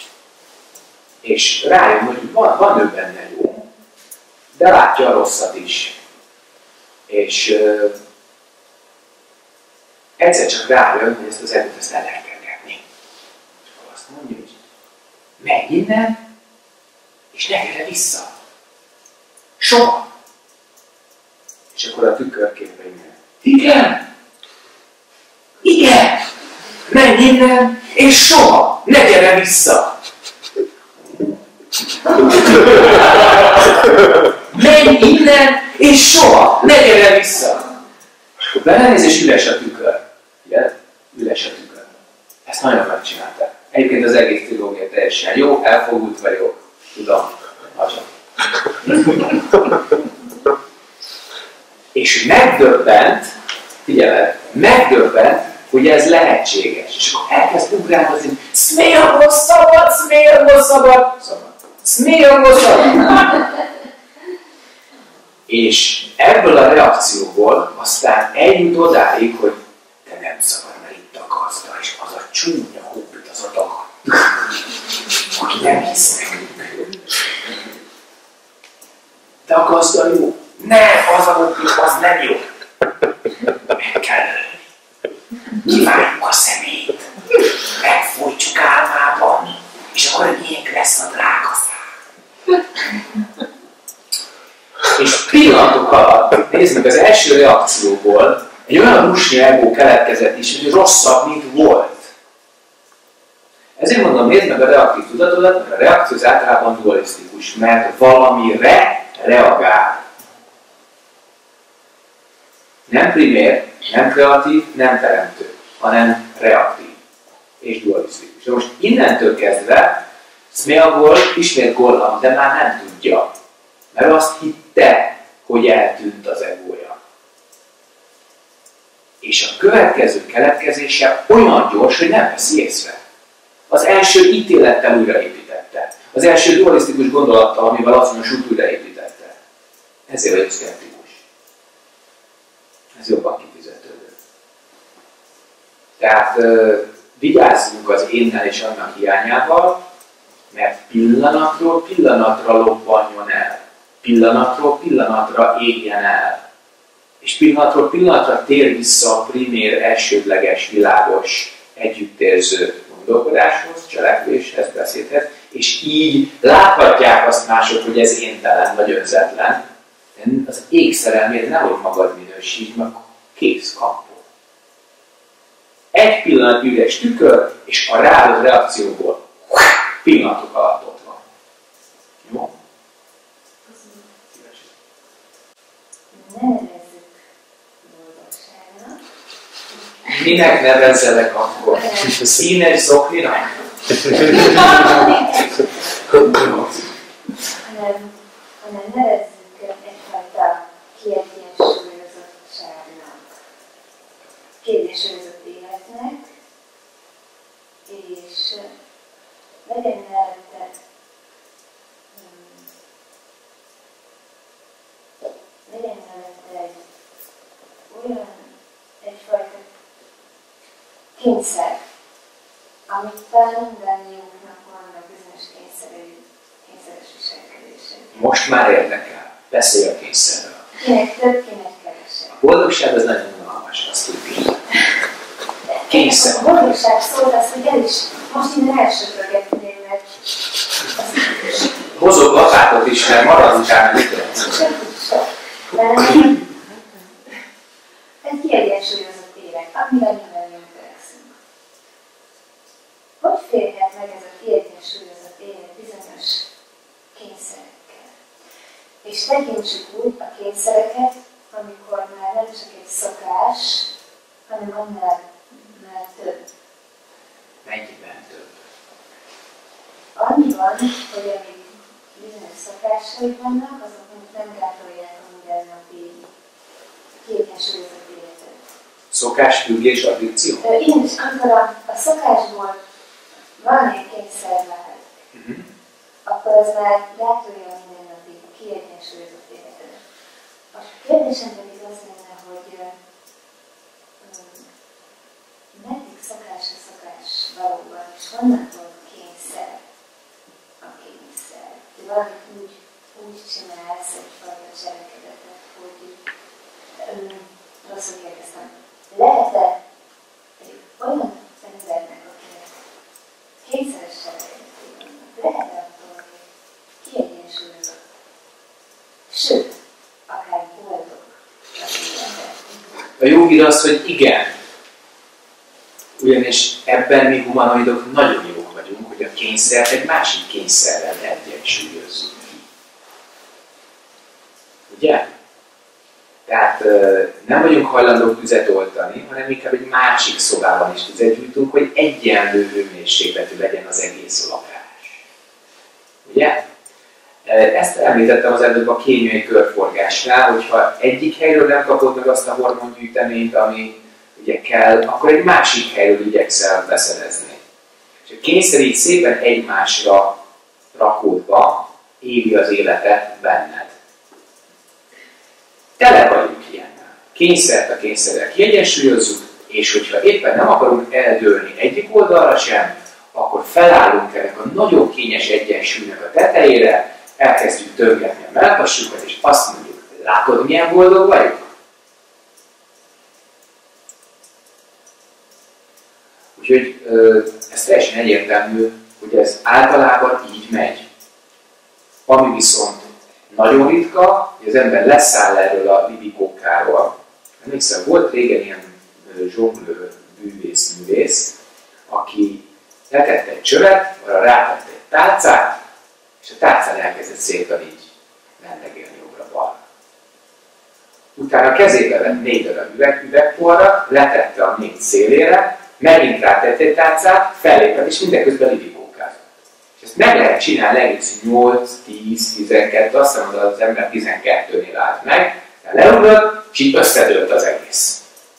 És rájön, hogy van, van ő benne jó, de látja a rosszat is. És ö, egyszer csak rájön, hogy ezt az erőt ezt el lehet kergetni. És akkor azt mondja, hogy menj innen, és ne gyere vissza. Soha. És akkor a tükörképben jön. Igen! Igen! Menj innen, és soha ne gyere vissza! Menj innen, és soha ne gyere vissza! Belenéz, és üres a tükör. Ugye? Üres a tükör. Ezt nagyon megcsinálták. Egyébként az egész trilógia teljesen jó, elfogult vagyok. Tudom, hagyom. És megdöbbent, figyeled, megdöbbent, hogy ez lehetséges. És akkor elkezd ugrálkozni, Sméagol szabad, Sméagol szabad, szabad, Sméagol szabad. És ebből a reakcióból aztán eljut odáig, hogy te nem szabad, mert itt a gazda, és az a csúnya hobbit, az a dagat, aki nem hisz nekünk. De a gazda jó. Ne, az a hobbit, az nem jó. Meg kell ölni. Kiváljuk a szemét. Megfojtsuk álmában, és akkor miénk lesz a drágaszár. És pillanatok alatt, nézd meg, az első reakcióból egy olyan rusnya ego keletkezett is, hogy rosszabb, mint volt. Ezért mondom, nézd meg a reaktív tudatodat, mert a reakció az általában dualisztikus, mert valamire reagál. Nem primér, nem kreatív, nem teremtő, hanem reaktív és dualisztikus. De most innentől kezdve Sméagol ismét Gollum, de már nem tudja, mert azt hitte, hogy eltűnt az egója. És a következő keletkezése olyan gyors, hogy nem veszi észre. Az első ítélettel újraépítette. Az első dualisztikus gondolattal, amivel azonosult, újraépítette. Ezért vagyok szkeptikus. Ez jobban kifizetődő. Tehát uh, vigyázzunk az énnel és annak hiányával, mert pillanatról pillanatra lobbanjon el. Pillanatról pillanatra égjen el. És pillanatról pillanatra tér vissza a primér, elsődleges, világos, együttérző gondolkodáshoz, cselekvéshez, beszédhez, és így láthatják azt mások, hogy ez éntelen vagy önzetlen. De az ég szerelmét nehogy magad minősíts, mert kész kampó. Egy pillanat üres tükör, és a ráadott reakcióból pillanatok alatt ott van. Jó? Ne nevezzük boldogságnak. Minek nevezzelek akkor? Színes zokninak? hanem, hanem nevezzük egyfajta kiegyensúlyozottságnak, kiegyensúlyozott életnek, és legyen mellette legyen mellette egy olyan egyfajta kényszer, amit talán mindannyiunknak vannak bizonyos kényszerű, kényszeres viselkedések. Most már érdekel. Beszélj a kényszerről. Kinek több, kinek kevesebb. A boldogság az nagyon unalmas, azt tudjuk. Kényszer. A boldogság szólt az, hogy el is, most innen elsöprögetném, mert Hozok lapátot is, mert marad utána időt. Egy kiegyensúlyozott élet, amivel mindannyian törekszünk. Hogy férhet meg ez a kiegyensúlyozott élet És tekintsük úgy a kényszereket, amikor már nem csak egy szokás, hanem annál már több. Mennyiben több? Annyiban, hogy amíg bizonyos szokásai vannak, azok nem gátolják a mindennapi kiegyensúlyozott életet. Szokásfüggés, addikció? Igen, és amikor a, a szokásból valamelyik kényszer válik, uh-huh. akkor az már gátolja a mindennapi kiegyensúlyozott életet. A kérdésem pedig az lenne, hogy um, meddig szokás a szokás valóban, és vannak ott kényszer a kényszer. De valamit úgy, úgy csinálsz egyfajta cselekedetet, hogy um, rosszul kérdeztem. Lehet-e egy olyan embernek, akinek kényszeres cselekedetei vannak, lehet-e attól, hogy kiegyensúlyozott, sőt, akár boldog az ember? A jó hír az, hogy igen. Ugyanis ebben mi humanoidok nagyon jók vagyunk, hogy a kényszert egy másik kényszerrel egyensúlyozzuk ki. Ugye? Tehát nem vagyunk hajlandók tüzet oltani, hanem inkább egy másik szobában is tüzet gyújtunk, hogy egyenlő hőmérsékletű legyen az egész lakás. Ugye? Ezt említettem az előbb a kémiai körforgásnál, hogyha egyik helyről nem kapod meg azt a hormongyűjteményt, ami ugye kell, akkor egy másik helyről igyekszel beszerezni. És a kényszer így szépen egymásra rakódva éli az életet benned. Tele vagyunk ilyennel. Kényszert a kényszerrel kiegyensúlyozzuk, és hogyha éppen nem akarunk eldőlni egyik oldalra sem, akkor felállunk ennek a nagyon kényes egyensúlynak a tetejére, elkezdjük törgetni a mellkassukat, és azt mondjuk, látod, milyen boldog vagyok? Úgyhogy ez teljesen egyértelmű, hogy ez általában így megy. Ami viszont nagyon ritka, hogy az ember leszáll erről a libikókáról. Emlékszem, volt régen ilyen zsonglőr bűvész-művész, aki letett egy csövet, arra rátett egy tálcát, és a tálcán elkezdett szépen így vendegélni jobbra-balra. Utána a kezébe vett négy darab üveg, üvegporra, letette a négy szélére, megint rátett egy tálcát, fellépett, és mindeközben libikókázott. És ezt meg lehet csinálni egész nyolc, tíz, tizenkettő, azt hiszem, az ember tizenkettőnél állt meg, leugrott, és így összedőlt az egész.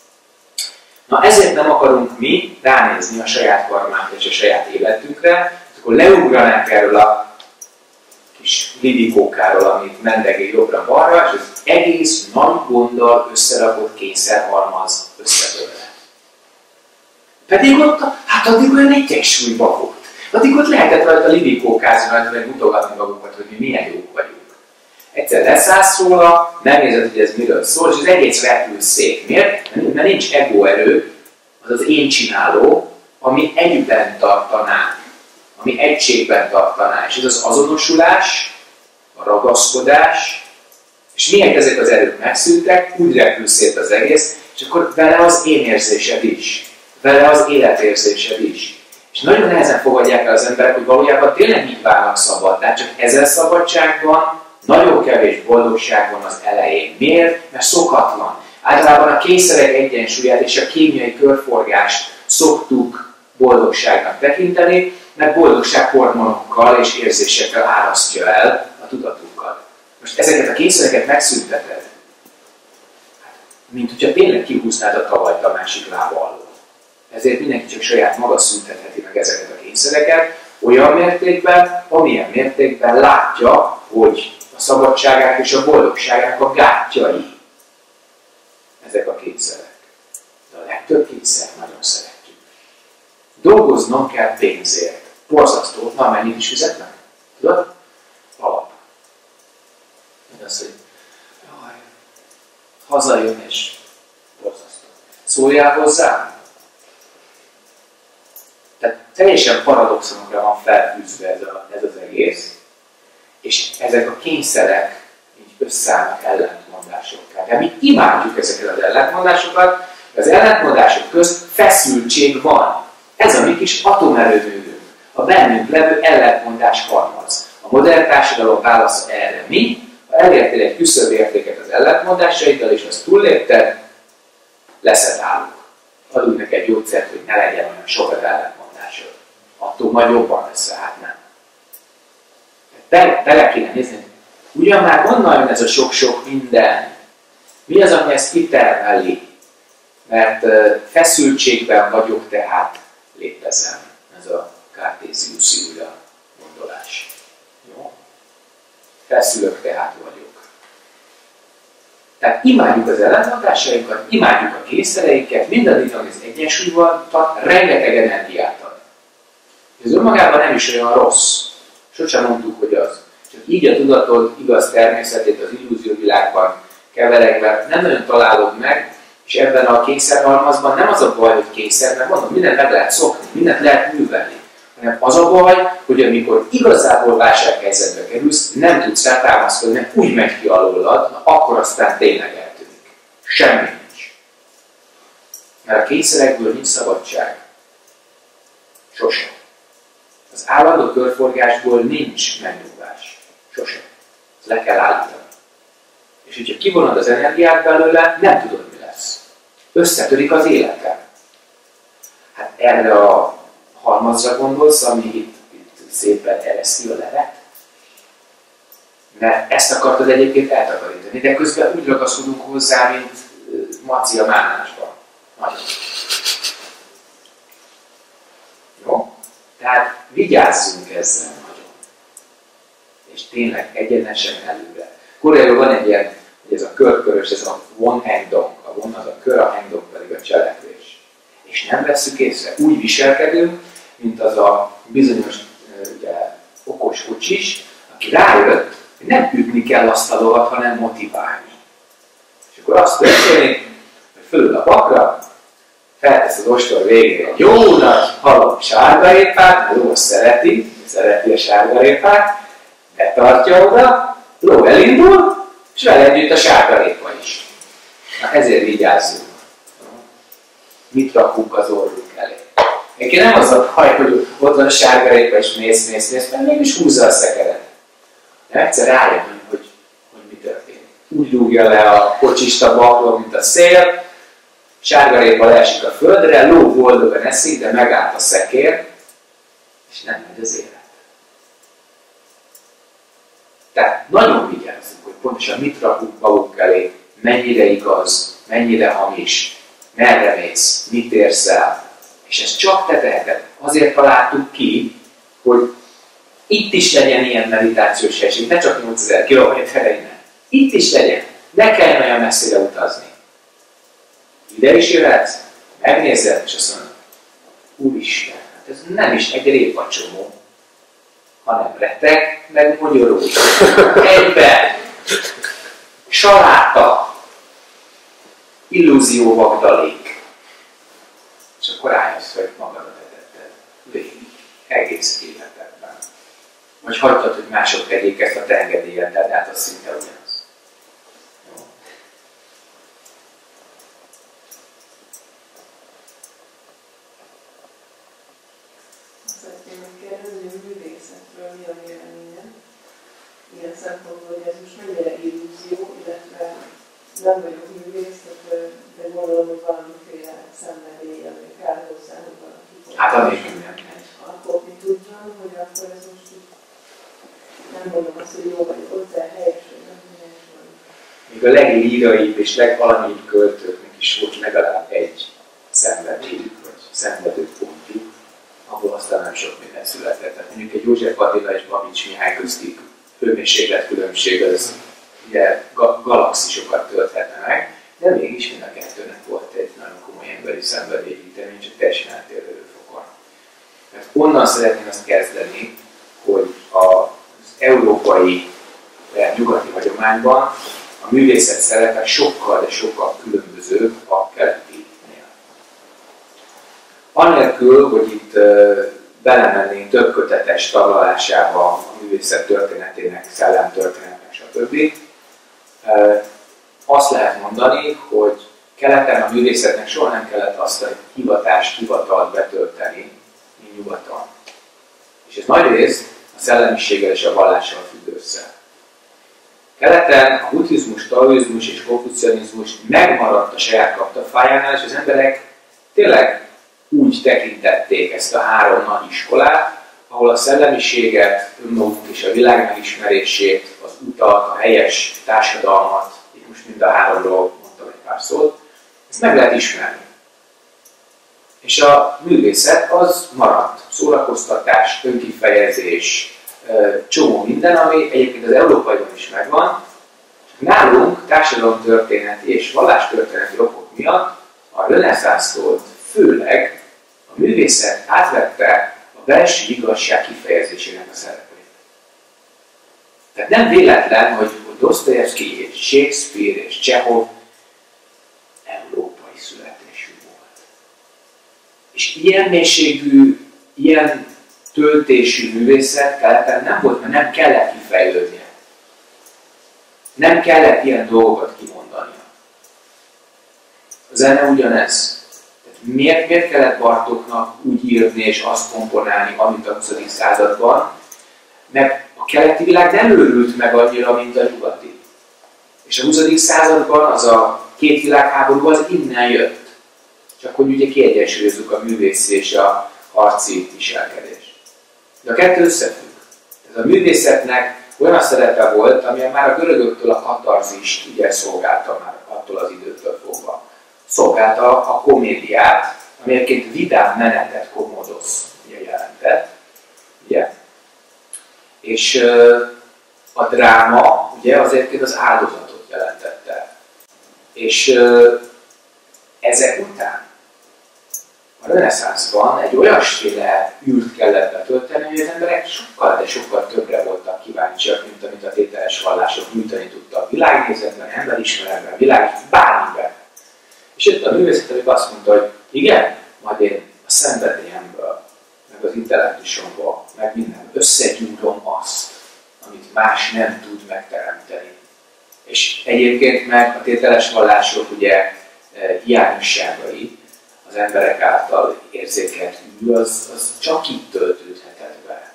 Na ezért nem akarunk mi ránézni a saját karmánkra és a saját életünkre, akkor leugranánk erről a kis libikókáról, amit mendegél jobbra-balra, és az egész nagy gonddal összerakott kényszerhalmaz összedőlne. Pedig ott, hát addig olyan egyensúlyban volt. Addig ott lehetett rajta libikókázni, rajta meg mutogatni magunkat, hogy mi milyen jók vagyunk. Egyszer leszállsz róla, megnézed, hogy ez miről szól, és az egész repül szét. Miért? Mert nincs ego-erő, az az én csináló, ami egyben tartaná, ami egységben tartaná. És ez az azonosulás, a ragaszkodás, és milyen ezek az erők megszűntek, úgy repül szét az egész, és akkor vele az én érzésed is, vele az életérzésed is. És nagyon nehezen fogadják el az emberek, hogy valójában tényleg így válnak szabaddá, csak ezen szabadságban nagyon kevés boldogság van az elején. Miért? Mert szokatlan. Általában a kényszerek egyensúlyát és a kémiai körforgást szoktuk boldogságnak tekinteni, mert boldogság hormonokkal és érzésekkel árasztja el a tudatunkat. Most ezeket a kényszereket megszünteted, mint hogyha tényleg kihúznád a talajt a másik lába alól. Ezért mindenki csak saját maga szüntetheti meg ezeket a kényszereket olyan mértékben, amilyen mértékben látja, hogy a szabadságának és a boldogságának a gátjai ezek a kényszerek. De a legtöbb kényszert nagyon szeretjük. Dolgoznom kell pénzért. Borzasztó. Na, mennyit is fizetnek? Tudod? Alap. Az, hogy jaj, hazajön és borzasztó. Szóljál hozzá? Tehát teljesen paradoxonokra van felfűzve ez, a, ez az egész, és ezek a kényszerek így összeállnak ellentmondásokká. De mi imádjuk ezeket az ellentmondásokat, az ellentmondások közt feszültség van. Ez a mi kis atomerőművünk, a bennünk levő ellentmondás halmaz. A modern társadalom válasza erre mi? A Ha elértél egy küszöbb értéket az ellentmondásaiddal, és azt túllépted, leszetálunk. Adunk neki egy gyógyszert, hogy ne legyen olyan sok az ellentmondásod. Attól majd jobban lesz, hát nem. Be, bele kéne nézni, ugyan már honnan jön ez a sok-sok minden? Mi az, ami ezt kitermeli? Mert feszültségben vagyok, tehát létezem. Ez a Cartesius újra gondolás. Jó? Feszülök, tehát vagyok. Tehát imádjuk az ellentmondásainkat, imádjuk a kényszereinket, mindaddig, ami az egyensúlyban tart, rengeteg energiát ad. Ez önmagában nem is olyan rossz. Sosem mondtuk, hogy az. Csak így a tudatod igaz természetét az illúzióvilágban keveregve nem nagyon találod meg, és ebben a kényszerhalmazban nem az a baj, hogy kényszer, mert mondom, mindent meg lehet szokni, mindent lehet művelni. Hanem az a baj, hogy amikor igazából válsághelyzetbe kerülsz, nem tudsz rá támaszkodni, mert úgy megy ki alólad, na akkor aztán tényleg eltűnik. Semmi nincs. Mert a kényszerekből nincs szabadság. Sosem. Az állandó körforgásból nincs megnyugvás. Sosem. Ezt le kell állítani. És hogyha kivonod az energiát belőle, nem tudod, mi lesz. Összetörik az életem. Hát erre a halmazra gondolsz, ami itt, itt szépen ereszti a levet? Mert ezt akartad egyébként eltakarítani, de közben úgy ragaszkodunk hozzá, mint Maci a mánásban. Nagyon. Jó? Tehát vigyázzunk ezzel nagyon. És tényleg egyenesen előre. Koreaiul van egy ilyen, hogy ez a körkörös, ez a one hang dong. A one az a kör, a hang dong pedig a cselekvés. És nem vesszük észre. Úgy viselkedünk, mint az a bizonyos ugye, okos kocsis, aki rájött, hogy nem ütni kell azt a lovat, hanem motiválni. És akkor azt történik, hogy fölül a bakra, feltesz az ostor végére egy jó nagy halom sárgarépát, a ló szereti, szereti a sárgarépát, betartja oda, ló elindul, és vele együtt a sárgarépa is. Na ezért vigyázzunk. Mit rakunk az orrunk elé? Egyébként nem az a baj, hogy ott van a sárgarépa, és mész, mész, mész, mert mégis húzza a szekeret. De egyszer rájön, hogy, hogy, hogy mi történik. Úgy rúgja le a kocsista bakló, mint a szél, sárgarépa leesik a földre, ló boldogan eszik, de megállt a szekér, és nem megy az élet. Tehát nagyon vigyázzunk, hogy pontosan mit rakunk magunk elé, mennyire igaz, mennyire hamis, merre mész, mit érsz el, és ezt csak te teheted. Azért találtuk ki, hogy itt is legyen ilyen meditációs helység, ne csak nyolcezer kilométerre innen. Itt is legyen. Ne kelljen olyan messzire utazni. Ide is jöhetsz, megnézed, és azt mondod, Úristen, hát ez nem is egy répacsomó, hanem reteg, meg mogyoró. Egyben. Saláta. Illúzió vagdalék. És akkor rájössz, hogy magadat etetted. Végig. Egész életedben. Vagy hagytad, hogy mások tegyék ezt a te engedélyeddel, de hát az szinte ugyanaz. Jó. Azt szeretném megkérdezni, hogy a művészetről mi a véleményed? Ilyen szempontból, hogy ez most mennyire illúzió, illetve nem vagyok művész, de gondolom, hogy valamiféle szenvedély, ami kell hozzá, hogy valaki fog. Hát anélkül nem megy. Akkor mi tudtam, hogy akkor ez most így nem mondom azt, hogy jó vagyok hozzá, helyes, hogy nem helyes van. Még a leglíraibb és legvalamibb költőknek is volt legalább egy szenvedélyük, vagy szenvedőpontjuk, ahol aztán nem sok minden született. Tehát mondjuk egy József Attila és Babics Mihály közti hőmérsékletkülönbség az ugye galaxisokat tölthetne meg, de mégis mind a kettőnek volt egy nagyon komoly emberi szenvedélyvitemény, csak teljesen eltérő fokon. Mert onnan szeretném ezt kezdeni, hogy az európai nyugati hagyományban a művészet szerepe sokkal, de sokkal különbözőbb a keletinél. Anélkül, hogy itt belemennénk több kötetes taglalásába a művészet történetének, szellemtörténetnek, stb. Azt lehet mondani, hogy keleten a művészetnek soha nem kellett azt a hivatást, hivatalt betölteni, mint nyugaton. És ez nagy részt a szellemiséggel és a vallással függ össze. Keleten a buddhizmus, taoizmus és konfucianizmus megmaradt a saját kaptafájánál, és az emberek tényleg úgy tekintették ezt a három nagy iskolát, ahol a szellemiséget, önmaguk és a világ megismerését, az utat, a helyes társadalmat, itt most mind a háromról mondtam egy pár szót, ezt meg lehet ismerni. És a művészet az maradt. Szórakoztatás, önkifejezés, csomó minden, ami egyébként az európaiban is megvan. Nálunk társadalomtörténeti és vallástörténeti okok miatt a reneszánsztól főleg a művészet átvette a belső igazság kifejezésének a szerepét. Tehát nem véletlen, hogy Dostoyevsky és Shakespeare és Csehov európai születésű volt. És ilyen mélységű, ilyen töltésű művészet keleten nem volt, mert nem kellett kifejlődnie. Nem kellett ilyen dolgokat kimondania. A zene ugyanez. Tehát miért, miért kellett Bartóknak úgy írni és azt komponálni, amit a huszadik században? Mert a keleti világ nem őrült meg annyira, mint a nyugati. És a huszadik században az a két világháború az innen jött. Csak hogy ugye kiegyensúlyozzuk a művészi és a harci viselkedést. De a kettő összefügg. Ez a művészetnek olyan szerepe volt, amilyen már a görögöktől a katarzist ugye szolgálta már attól az időtől fogva. Szolgálta a komédiát, ami egyébként vidám menetet, komodosz ugye jelentett. Ugye? És uh, a dráma ugye az egyébként az áldozatot jelentette. És uh, ezek után a reneszánszban egy olyasféle űrt kellett betölteni, hogy az emberek sokkal, de sokkal többre voltak kíváncsiak, mint amit a tételes vallások nyújtani tudtak világnézetben, emberismeretben, világ, bármiben. És jött a művészet, amik azt mondta, hogy igen, majd én a szenvedélyemből, meg az intellektusomból, meg minden összegyúrom azt, amit más nem tud megteremteni. És egyébként meg a tételes vallások ugye hiányosságai, az emberek által érzékelt űr, az, az csak itt töltődhetett be.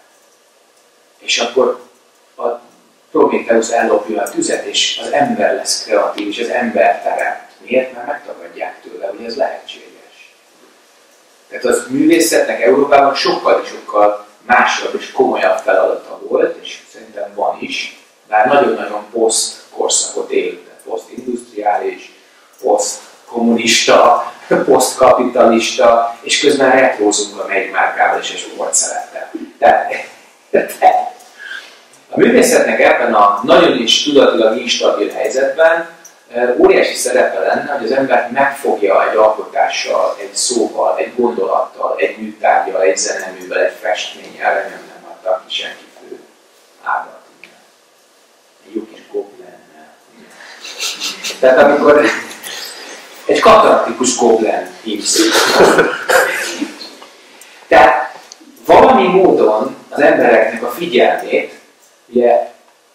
És akkor a Prométheusz ellopja a tüzet, és az ember lesz kreatív, és az ember teremt. Miért? Mert megtagadják tőle, hogy ez lehetséges. Tehát az művészetnek Európában sokkal és sokkal másabb és komolyabb feladata volt, és szerintem van is, bár nagyon-nagyon poszt-korszakot élt, poszt-industriális, poszt-kommunista, posztkapitalista, és közben retrózunk a megymárkával és a sportszelettel. De, de a művészetnek ebben a nagyon is tudatilag instabil helyzetben óriási szerepe lenne, hogy az embert megfogja egy alkotással, egy szóval, egy gondolattal, egy műtárgyal, egy zeneművel, egy festménnyel, nem nem adtak ki senki fő ágat. Egy jó kis goblennel. Tehát amikor egy katartikus goblen hívsz. Tehát valami módon az embereknek a figyelmét ugye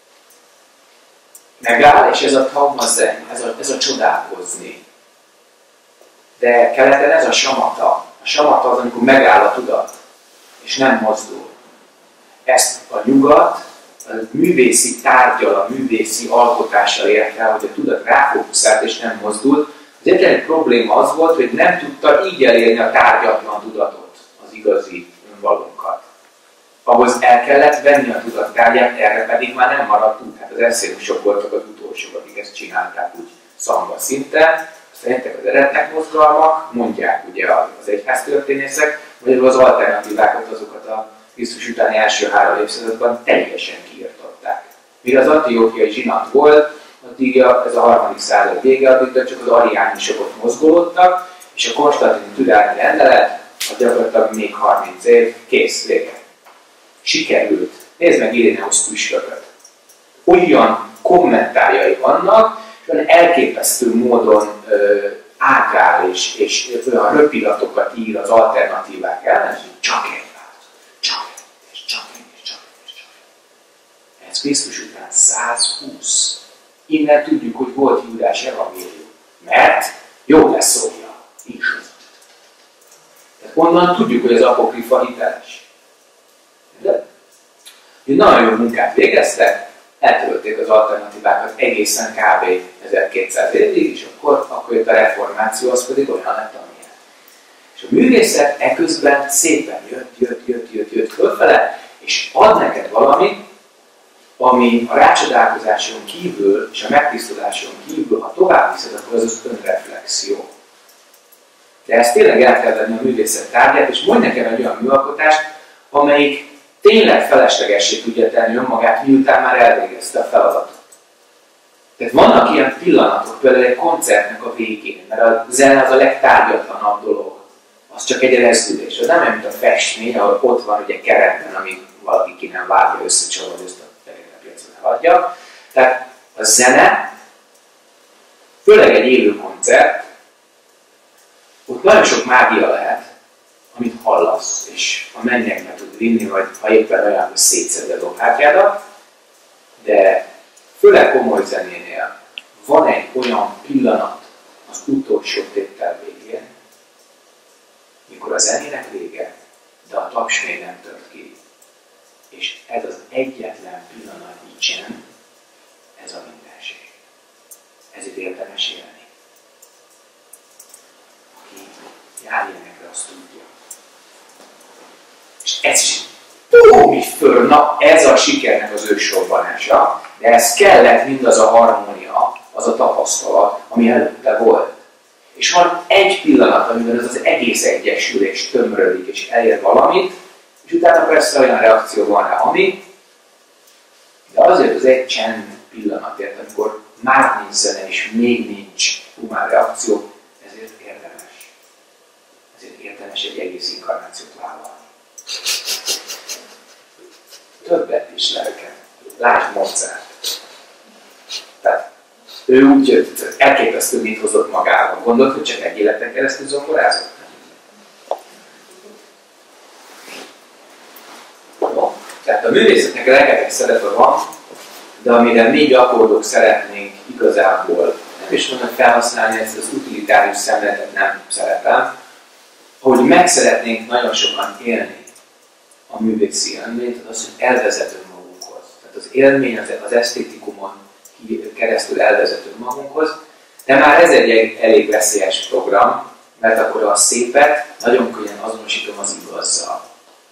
megáll, és ez a tagmazen, ez a, ez a csodálkozni. De keleten ez a samata. A samata az, amikor megáll a tudat, és nem mozdul. Ezt a nyugat, a művészi tárgyal, a művészi alkotással ért el, hogy a tudat ráfókuszált és nem mozdul. Az egyetlen probléma az volt, hogy nem tudta így elérni a tárgyatlan tudatot, az igazi önvalónkat. Ahhoz el kellett venni a tudattárgyát, erre pedig már nem maradt út. Hát az eszémusok voltak az utolsók, akik ezt csinálták úgy szamba szinten. Szerintek az eretnek mozgalmak, mondják ugye az egyháztörténészek, vagy az alternatívákat, azokat a Krisztus utáni első három évszázadban teljesen kiirtották. Mire az etiópiai zsinat volt, addig ez a harmadik század vége, addig csak az ariánusok ott mozgolódtak, és a konstantin türelmi rendelet, az gyakorlatilag még harminc év, kész, vége. Sikerült. Nézd meg Iréneusz püspököt. Olyan kommentárjai vannak, és olyan elképesztő módon ö, ágál, és, és olyan röpillatokat ír az alternatívák ellen, és csak egy változat, csak egy, és csak egy, és csak egy, és csak egy. Ez Krisztus után százhúsz. Innen tudjuk, hogy volt Júdás evangélium. Mert jó leszólja. Nincs az. Tehát onnan tudjuk, hogy az apokrifa hiteles. De nagyon jó munkát végeztek, eltörölték az alternatívákat egészen kb. ezerkétszáz évig, és akkor, akkor jött a reformáció, az pedig olyan lett, amilyen. És a művészet eközben szépen jött, jött, jött, jött, jött fölfele, és ad neked valamit, ami a rácsodálkozáson kívül, és a megtisztuláson kívül, ha tovább viszed, akkor az az önreflexió. De ezt tényleg el kell venni a művészet tárgyát, és mondj nekem egy olyan műalkotást, amelyik tényleg feleslegessé tudja tenni önmagát, miután már elvégezte a feladatot. Tehát vannak ilyen pillanatok, például egy koncertnek a végén, mert a zene az a legtárgyatlanabb dolog. Az csak egy rezdülés. Az nem olyan, mint a festmény, ahol ott van ugye keretben, amíg valaki ki nem vágja, összecsavar, ezt a fekete piacon eladja. Tehát a zene, főleg egy élő koncert, ott nagyon sok mágia lehet, amit hallasz, és a mennyekbe tud vinni, vagy ha éppen olyan, hogy szétszeded a dobhártyádat, de főleg komoly zenénél van egy olyan pillanat az utolsó tétel végén, mikor a zenének vége, de a taps még nem tört ki. És ez az egyetlen pillanatnyi csend, ez a mindenség. Ezért érdemes élni. Aki jár ilyenekre, azt tudja. És ez is tómi föl, na ez a sikernek az ősrobbanása, de ez kellett mindaz a harmónia, az a tapasztalat, ami előtte volt. És van egy pillanat, amiben ez az egész egyesülés tömörödik és elér valamit, és utána persze olyan reakció van rá, ami, de azért az egy csend pillanatért, amikor már nincs zene és még nincs humán reakció, ezért érdemes. Ezért érdemes egy egész inkarnációt vállalni. Többet is lelket. Lásd Mozart. Tehát ő úgy jött, elképesztő, mit hozott magával. Gondolt, hogy csak egy életen keresztül zongorázott? No. Tehát a művészetnek rengeteg szerepe van, de amire mi gyakorlók szeretnénk igazából, nem is mondom felhasználni, ezt az utilitárius szemléletet nem szeretem, hogy meg szeretnénk nagyon sokan élni a művészi élményt, az, hogy elvezető magunkhoz. Tehát az élmény az, az esztétikumon keresztül elvezető magunkhoz, de már ez egy elég veszélyes program, mert akkor a szépet nagyon könnyen azonosítom az igazzal.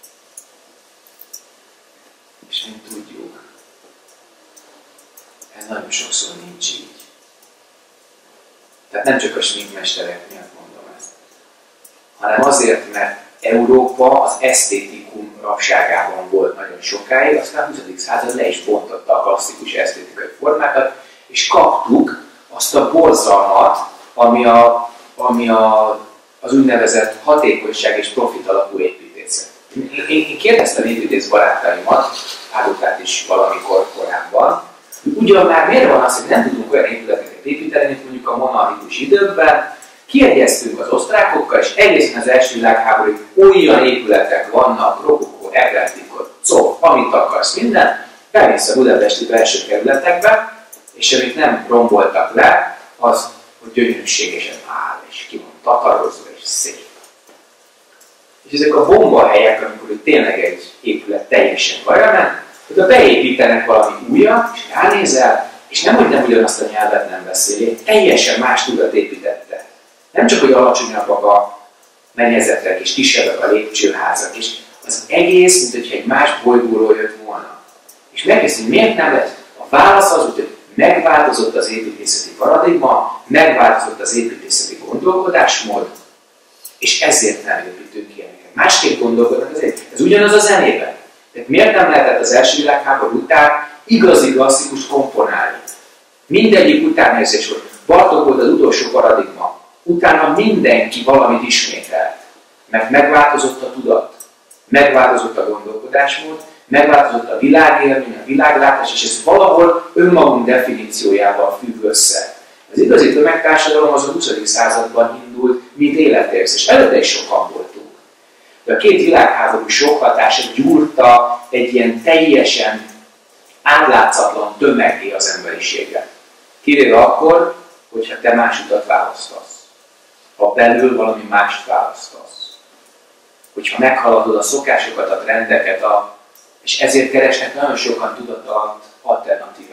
És mint tudjuk, ez nagyon sokszor nincs így. Tehát nem csak a sminkmesterek miatt mondom ezt, hanem azért, mert Európa az esztétikum rabságában volt nagyon sokáig, aztán a huszadik század le is bontotta a klasszikus esztétikai formákat, és kaptuk azt a borzalmat, ami, a, ami a, az úgynevezett hatékonyság és profit alapú építészet. Én, én kérdeztem építész barátaimat, Árutát is valamikor korábban, ugyan már miért van az, hogy nem tudunk olyan épületeket építeni, mint mondjuk a monarchikus időkben, kiegyeztünk az osztrákokkal, és egészen az első világháborúig olyan épületek vannak, rokokó, eklektikot, cof, amit akarsz, minden, bemész a budapesti belső kerületekbe, és amit nem romboltak le, az, hogy gyönyörűségesen áll, és ki van takarozva, és szép. És ezek a bombahelyek, amikor hogy tényleg egy épület teljesen vajon, hogy beépítenek valami újat, és ránézel, és nem, hogy nem ugyanazt a nyelvet nem beszéli, teljesen más tudat építette. Nem csak, hogy alacsonyabbak a mennyezetek, és kisebbek a lépcsőházak, és az egész, mint hogyha egy más bolygóról jött volna. És megkérdezi, hogy miért nem lett? A válasz az, hogy megváltozott az építészeti paradigma, megváltozott az építészeti gondolkodásmód, és ezért nem építünk ilyeneket. Másképp gondolkodnak azért. Ez ugyanaz a zenében. Tehát miért nem lehetett az első világháború után igazi klasszikus komponálni? Mindegyik utánérzés volt. Bartók volt az utolsó paradigma. Utána mindenki valamit ismételt. Mert megváltozott a tudat, megváltozott a gondolkodásmód, megváltozott a világélmény, a világlátás, és ez valahol önmagunk definíciójával függ össze. Az igazi tömegtársadalom az a huszadik században indult, mint életérzés. Előtte is sokan voltunk. De a két világháború sok hatása gyúrta egy ilyen teljesen átlátszatlan tömeggé az emberiséget. Kivéve akkor, hogyha te más utat választasz. Ha belül valami mást választasz. Hogyha meghaladod a szokásokat, a trendeket, a, és ezért keresnek nagyon sokan tudatant alternatívát.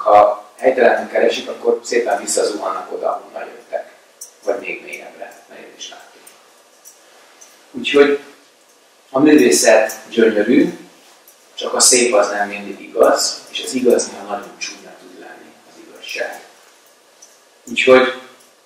ha helytelenül keresik, akkor szépen visszazuhannak oda, ahonnan jöttek. Vagy még mélyebbre, mert én is láttuk. Úgyhogy a művészet gyönyörű, csak a szép az nem mindig igaz, és az igaz néha nagyon csúnya tud lenni, az igazság. Úgyhogy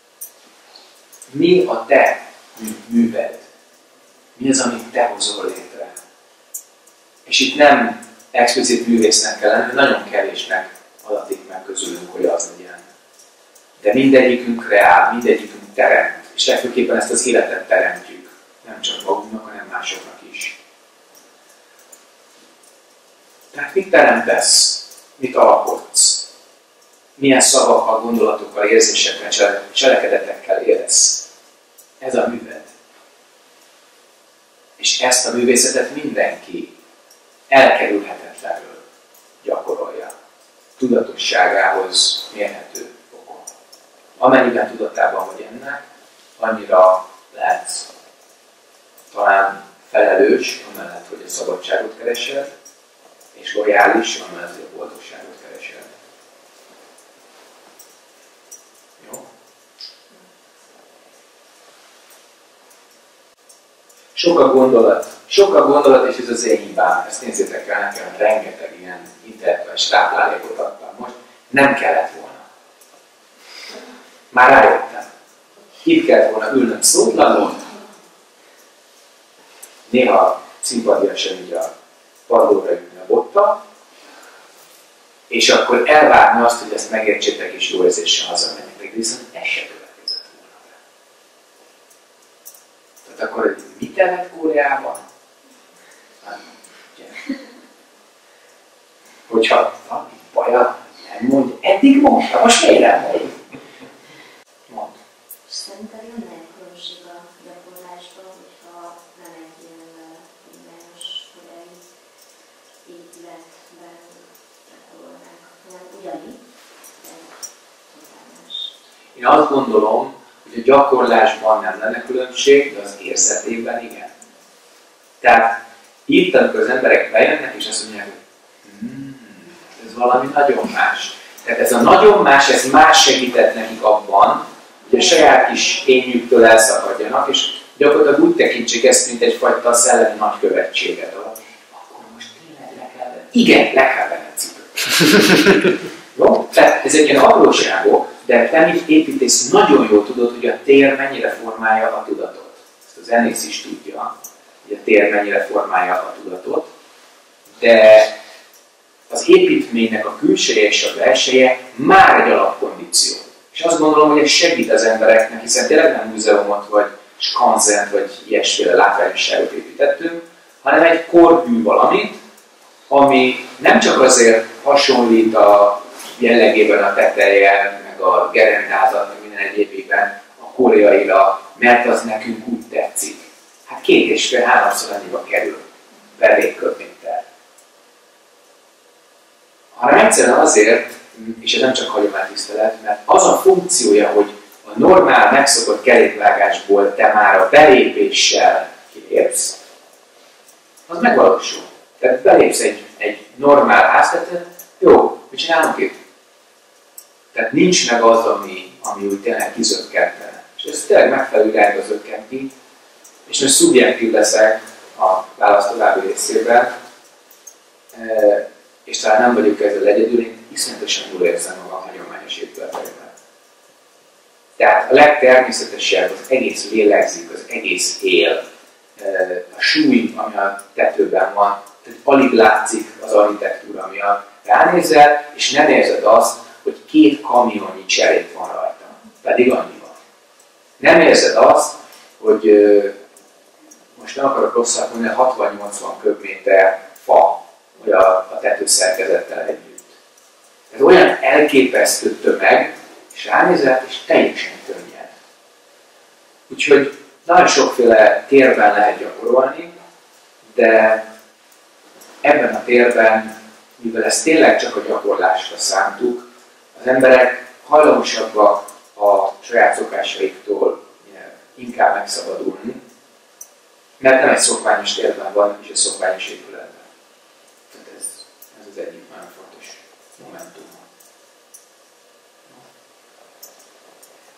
mi a te műved? Mi az, amit te hozol létre? És itt nem explicit művésznek kell lenni, nagyon kevésnek adatik meg közülünk, hogy az legyen. De mindegyikünk reál, mindegyikünk teremt, és legfőképpen ezt az életet teremtjük. Nem csak magunknak, hanem másoknak is. Tehát mit teremtesz? Mit alkotsz? Milyen szavakkal, gondolatokkal, érzésekkel, cselekedetekkel élsz? Ez a műved. És ezt a művészetet mindenki elkerülhetetlenül gyakorolja. Tudatosságához mérhető fokon. Amennyiben tudatában vagy ennek, annyira lehetsz talán felelős, amellett, hogy a szabadságot keresed, és lojális, amellett, hogy a boldogságot keresed. Jó? Sok a gondolat, sok a gondolat, és ez az én hibám. Ezt nézzétek el, nekem rengeteg ilyen intellektuális táplálékot adtam most. Nem kellett volna. Már rájöttem. Itt kellett volna ülnöm szótlanul. Néha szimpatiasan így a padlóra jutni a botta, és akkor elvárni azt, hogy ezt megértsétek és jó érzéssel hazamenjetek, de viszont ez se következett volna be. Tehát akkor, hogy mit evett Koreában? Hát, ugye? Hogyha valami baja, nem mondja, eddig mondta, most miért nem mondja? Mondd. Szerintem nem egy különbség a gyakorlásban, hogyha nem egy ilyen ingyenes koreai épületben gyakorolnánk, hanem ugyanígy, de totálás. Én azt gondolom, hogy a gyakorlásban nem lenne különbség, de az érzetében igen. Tehát itt, amikor az emberek bejönnek, és azt mondják, hogy hmm, ez valami nagyon más. Tehát ez a nagyon más, ez más segített nekik abban, hogy a saját kis énjüktől elszakadjanak, és gyakorlatilag úgy tekintsék ezt, mint egyfajta szellemi nagykövetséget. Akkor most tényleg le kell venni? Igen, le kell venni a cipőt. Jó? Tehát ezek ilyen apróságok, de te, mint építész, nagyon jól tudod, hogy a tér mennyire formálja a tudatot. Ezt a zenész is tudja, hogy a tér mennyire formálja a tudatot, de az építménynek a külseje és a belseje már egy alapkondíció. És azt gondolom, hogy ez segít az embereknek, hiszen tényleg nem múzeumot, vagy skanzent, vagy ilyesféle látványosságot építettünk, hanem egy kormű valamit, ami nem csak azért hasonlít a jellegében a teteje, meg a gerendázat, meg minden egyébében a koreaira, mert az nekünk úgy tetszik. Hát két és fél, háromszor annyiba kerül per légköbméter. Hanem egyszerűen azért, és ez nem csak hagyománytisztelet, mert az a funkciója, hogy a normál, megszokott kerékvágásból te már a belépéssel kilépsz, az megvalósul. Tehát belépsz egy, egy normál háztetőt, jó, mit csinálunk itt? Tehát nincs meg az, ami, ami úgy tényleg kizökkentene. És ez tényleg megfelelő irányba zökkent ki, és most szubjektív leszek a válasz további részében, és talán nem vagyok ezzel egyedül, én iszonyatosan jól érzem magam hagyományos épületekben. Tehát a legtermészetesebb, az egész lélegzik, az egész él. A súly, ami a tetőben van, tehát alig látszik az architektúra miatt. Ránézel, és nem érzed azt, hogy két kamionnyi cserép van rajta. Pedig annyi van. Nem érzed azt, hogy most nem akarok rosszat mondani, hatvan-nyolcvan köbméter fa, vagy a, a tetőszerkezettel együtt. Ez olyan elképesztő tömeg, és ránézel, és teljesen könnyed. Úgyhogy nagyon sokféle térben lehet gyakorolni, de ebben a térben, mivel ezt tényleg csak a gyakorlásra szántuk, az emberek hajlamosabbak a saját szokásaiktól inkább megszabadulni, mert nem egy szokványos térben van, és egy szokványos épületben. Tehát ez, ez az egyik nagyon fontos momentum.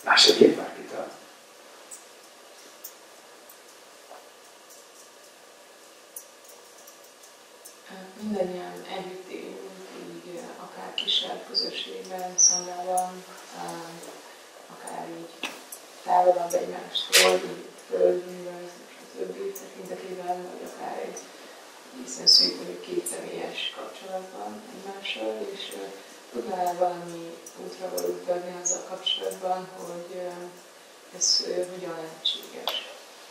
Más egyéb bárkitől? Mindannyian együtt élünk, így akár kisebb közösségben, szangában, akár így távolabb egymástól, így földművel, stb. Tekintetében, vagy akár egy hiszen szűk, mondjuk két személyes kapcsolatban egymással, és tudnál valami útra valót adni azzal kapcsolatban, hogy ez hogyan lehetséges.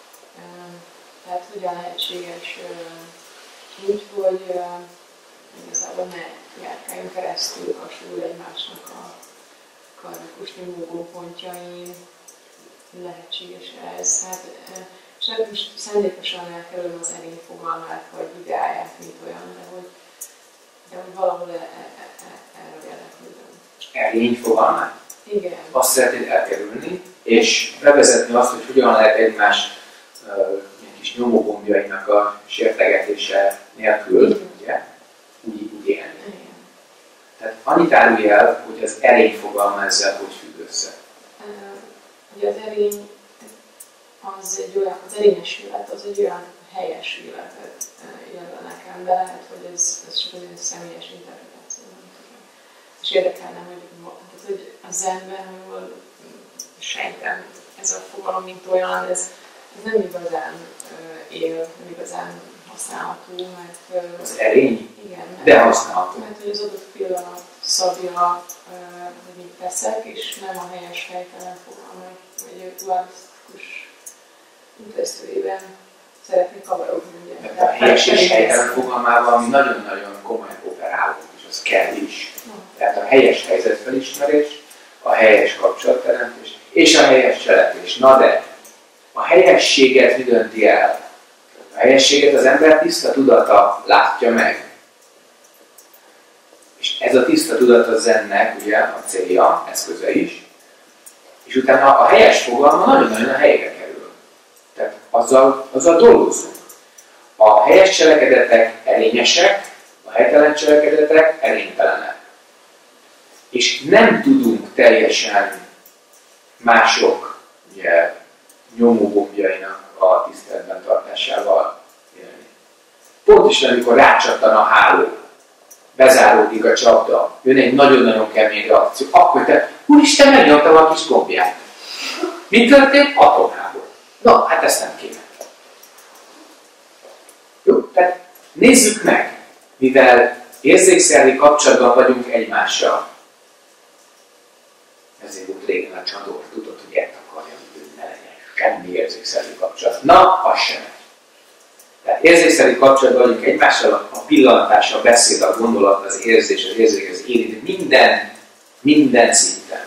Tehát hogyan lehetséges úgy, hogy igazából ne járkáljunk keresztül hasonló egymásnak a karmikus nyomógó pontjain, lehetséges ez. Hát, és nem most szándékosan elkerülöm az erény fogalmát, vagy ideáját, mint olyan, de hogy, de hogy valahol erre érdeklődöm. Erény fogalmát? Igen. Azt szeretnéd elkerülni, és bevezetni azt, hogy hogyan lehet egymás uh, kis nyomógombjainak a sértegetése nélkül, mm. ugye, úgy, úgy élni. Igen. Tehát annyit árulj el, hogy az erény fogalma ezzel hogy függ össze. Uh, ugye az erény az egy olyan, az erényes élet, az egy olyan helyes életet jelöl nekem, de lehet, hogy ez, ez csak az egy személyes interpretáció, nem tudom. És érdekelne, hogy, tehát, hogy a zenben, ahol sejtem ez a fogalom, mint olyan, ez, ez nem igazán uh, él, nem igazán használható, mert... Uh, az erény? Igen. Mert, de használható. Mert hogy az adott pillanat szabja, uh, hogy mit teszek, és nem a helyes helytelen fogalma, vagy dualisztikus tesztőjében szeretnék kavarogni, ugye. A helyes és helytelen fogalmával mi nagyon-nagyon komolyan operálunk, és az kell is. No. Tehát a helyes helyzetfelismerés, a helyes kapcsolatteremtés és a helyes cselekvés. Na de, a helyességet mi dönti el? A helyességet az ember tiszta tudata látja meg. És ez a tiszta tudat a zennek ugye a célja, eszköze is. És utána a helyes fogalma nagyon-nagyon a helyre kerül. Tehát azzal, azzal dolgozunk. A helyes cselekedetek erényesek, a helytelen cselekedetek erénytelenek. És nem tudunk teljesen mások ugye, nyomógombjainak a tiszteletben tartásával élni. Pontosan, amikor rácsattan a háló, bezáródik a csapda, jön egy nagyon-nagyon kemény reakció, akkor te, úristen, megnyomtam a kis gombját. Mi történt? Atomháború. Na, hát ezt nem kéne. Jó, tehát nézzük meg, mivel érzékszervi kapcsolatban vagyunk egymással. Ezért volt régen a Csandor, tudod, hogy ezt akarja, hogy ne legyen semmi érzékszervi kapcsolat. Na, az sem. Tehát érzékszervi kapcsolatban vagyunk egymással, a pillantás, a beszéd, a gondolat, az érzés, az érzék, az érint, minden, minden szinten.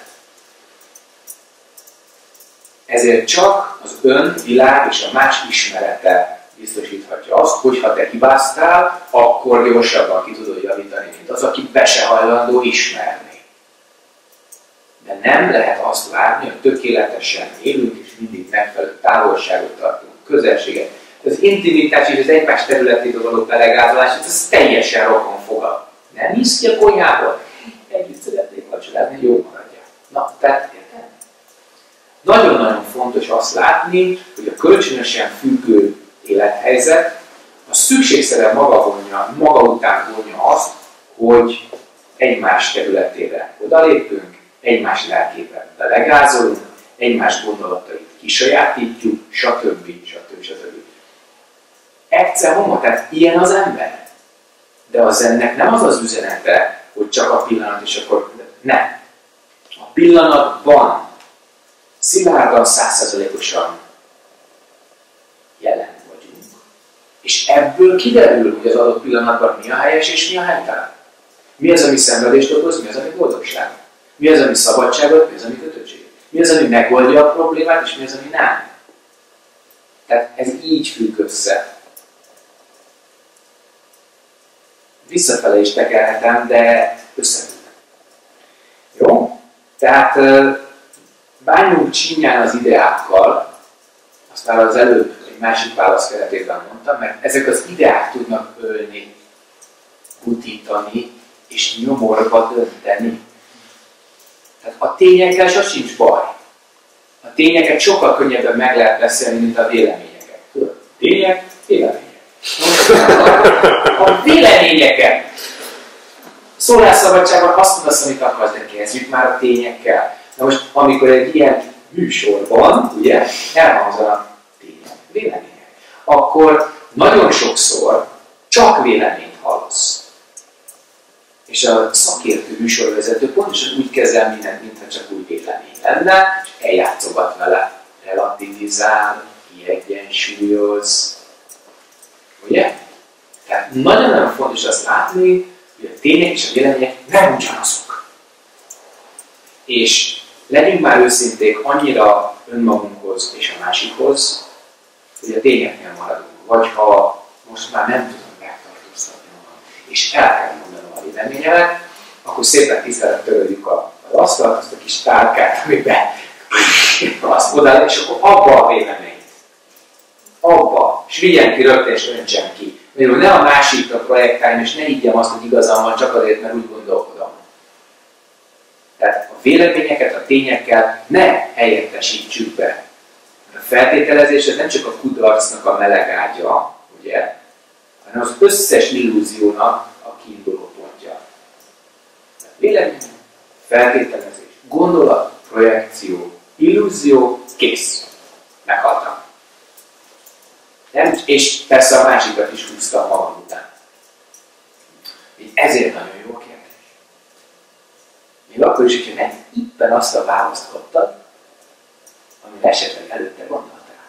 Ezért csak az ön, világ és a más ismerete biztosíthatja azt, hogy ha te hibáztál, akkor gyorsabban ki tudod javítani, mint az, aki be se hajlandó ismerni. De nem lehet azt várni, hogy tökéletesen élünk, és mindig megfelelő távolságot tartunk, közelséget. Az intimitás és az egymás területébe való belegázolás, ez teljesen rokon fogal. Nem hisz ki a konyhából? Együtt szeretnék vacsorázni, jó maradja. Na, tehát érted? Nagyon-nagyon fontos azt látni, hogy a kölcsönösen függő élethelyzet a szükségszerűen maga, vonja, maga után vonja azt, hogy egymás területére odalépünk, egymás lelkébe belegázolunk, egymás gondolatait kisajátítjuk, stb. stb. stb. Egyszer homo, tehát ilyen az ember. De az ennek nem az az üzenete, hogy csak a pillanat, és akkor nem. A pillanatban szilárdan, százszerzalékosan jelen vagyunk. És ebből kiderül, hogy az adott pillanatban mi a helyes és mi a helytelen. Mi az, ami szenvedést okoz, mi az, ami boldogság. Mi az, ami szabadságot, mi az, ami kötöttség. Mi az, ami megoldja a problémát, és mi az, ami nem. Tehát ez így függ össze. Visszafele is tekerhetem, de összefügg. Jó? Tehát bánjunk csínyán az ideákkal, azt már az előbb egy másik válasz keretében mondtam, mert ezek az ideák tudnak ölni, butítani és nyomorba dönteni. Tehát a tényekkel sem sincs baj. tényeket sokkal könnyebben meg lehet beszélni, mint a véleményeket. Tények, vélemények. A véleményeket. Szólásszabadságban azt mondasz, amit akarsz, de kezdjük már a tényekkel. Na most, amikor egy ilyen műsorban, ugye, elhangzanak tények, vélemények, akkor nagyon sokszor csak véleményt hallasz. És a szakértő műsorvezető pontosan úgy kezel mindent, mintha csak úgy vélemény lenne, és eljátszogat vele, relativizál, kiegyensúlyoz. Ugye? Tehát nagyon-nagyon fontos azt látni, hogy a tények és a vélemények nem ugyanazok. És legyünk már őszinték annyira önmagunkhoz és a másikhoz, hogy a tényeknél maradunk. Vagy ha most már nem tudom megtartóztatni magam, és el kell mondanom a véleményemet, akkor szépen tisztelet töröljük az asztalt, azt a kis tálkát, amiben azt oda, és akkor abba a véleményt. Abba. És vigyen ki rögtön, és öntsen ki. Mert ne a másikra projektáljon, és ne higgyem azt, hogy igazam van csak azért, mert úgy gondolkodom. Tehát a véleményeket a tényekkel ne helyettesítsük be. A feltételezés ez nem csak a kudarcnak a meleg ágya, ugye, hanem az összes illúziónak a kiinduló pontja. Vélemény, feltételezés, gondolat, projekció, illúzió, kész. Meghaltam. Nem? És persze a másikat is húztam magam után. Ezért nagyon jó kérdés. Még akkor is, hogyha nem éppen azt a választ kaptad, amire esetleg előtte gondoltál.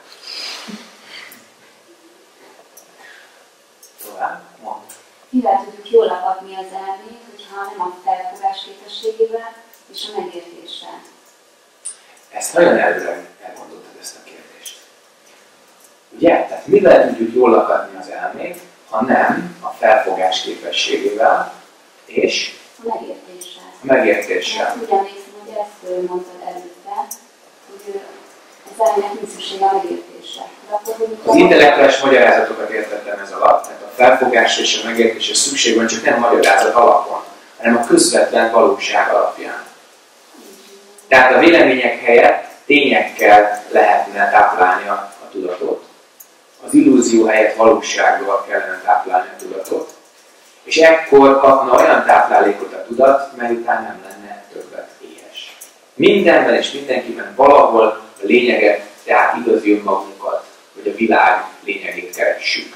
Tovább, mondd. Mivel tudjuk jól lakatni az elmét, hogyha nem a felfogás képességével és a megértéssel? Ezt nagyon előre elgondottad ezt a kérdést. Ugye? Tehát mivel tudjuk jól lakatni az elmét, ha nem a felfogás képességével és a megértéssel. A megértéssel. Hát, úgy emlékszem, hogy ezt mondtad előtte, hogy az elmének nincs szüksége a megértésre. Az intellektuális magyarázatokat értettem ez alatt, tehát a felfogás és a megértésre szükség van, csak nem magyarázat alapon, hanem a közvetlen valóság alapján. Tehát a vélemények helyett tényekkel lehetne táplálni a, a tudatot. Az illúzió helyett valósággal kellene táplálni a tudatot. És ekkor kapna olyan táplálékot a tudat, mely után nem lenne többet éhes. Mindenben és mindenkiben valahol a lényeget, tehát igazi önmagunkat, vagy a világ lényegét keressük.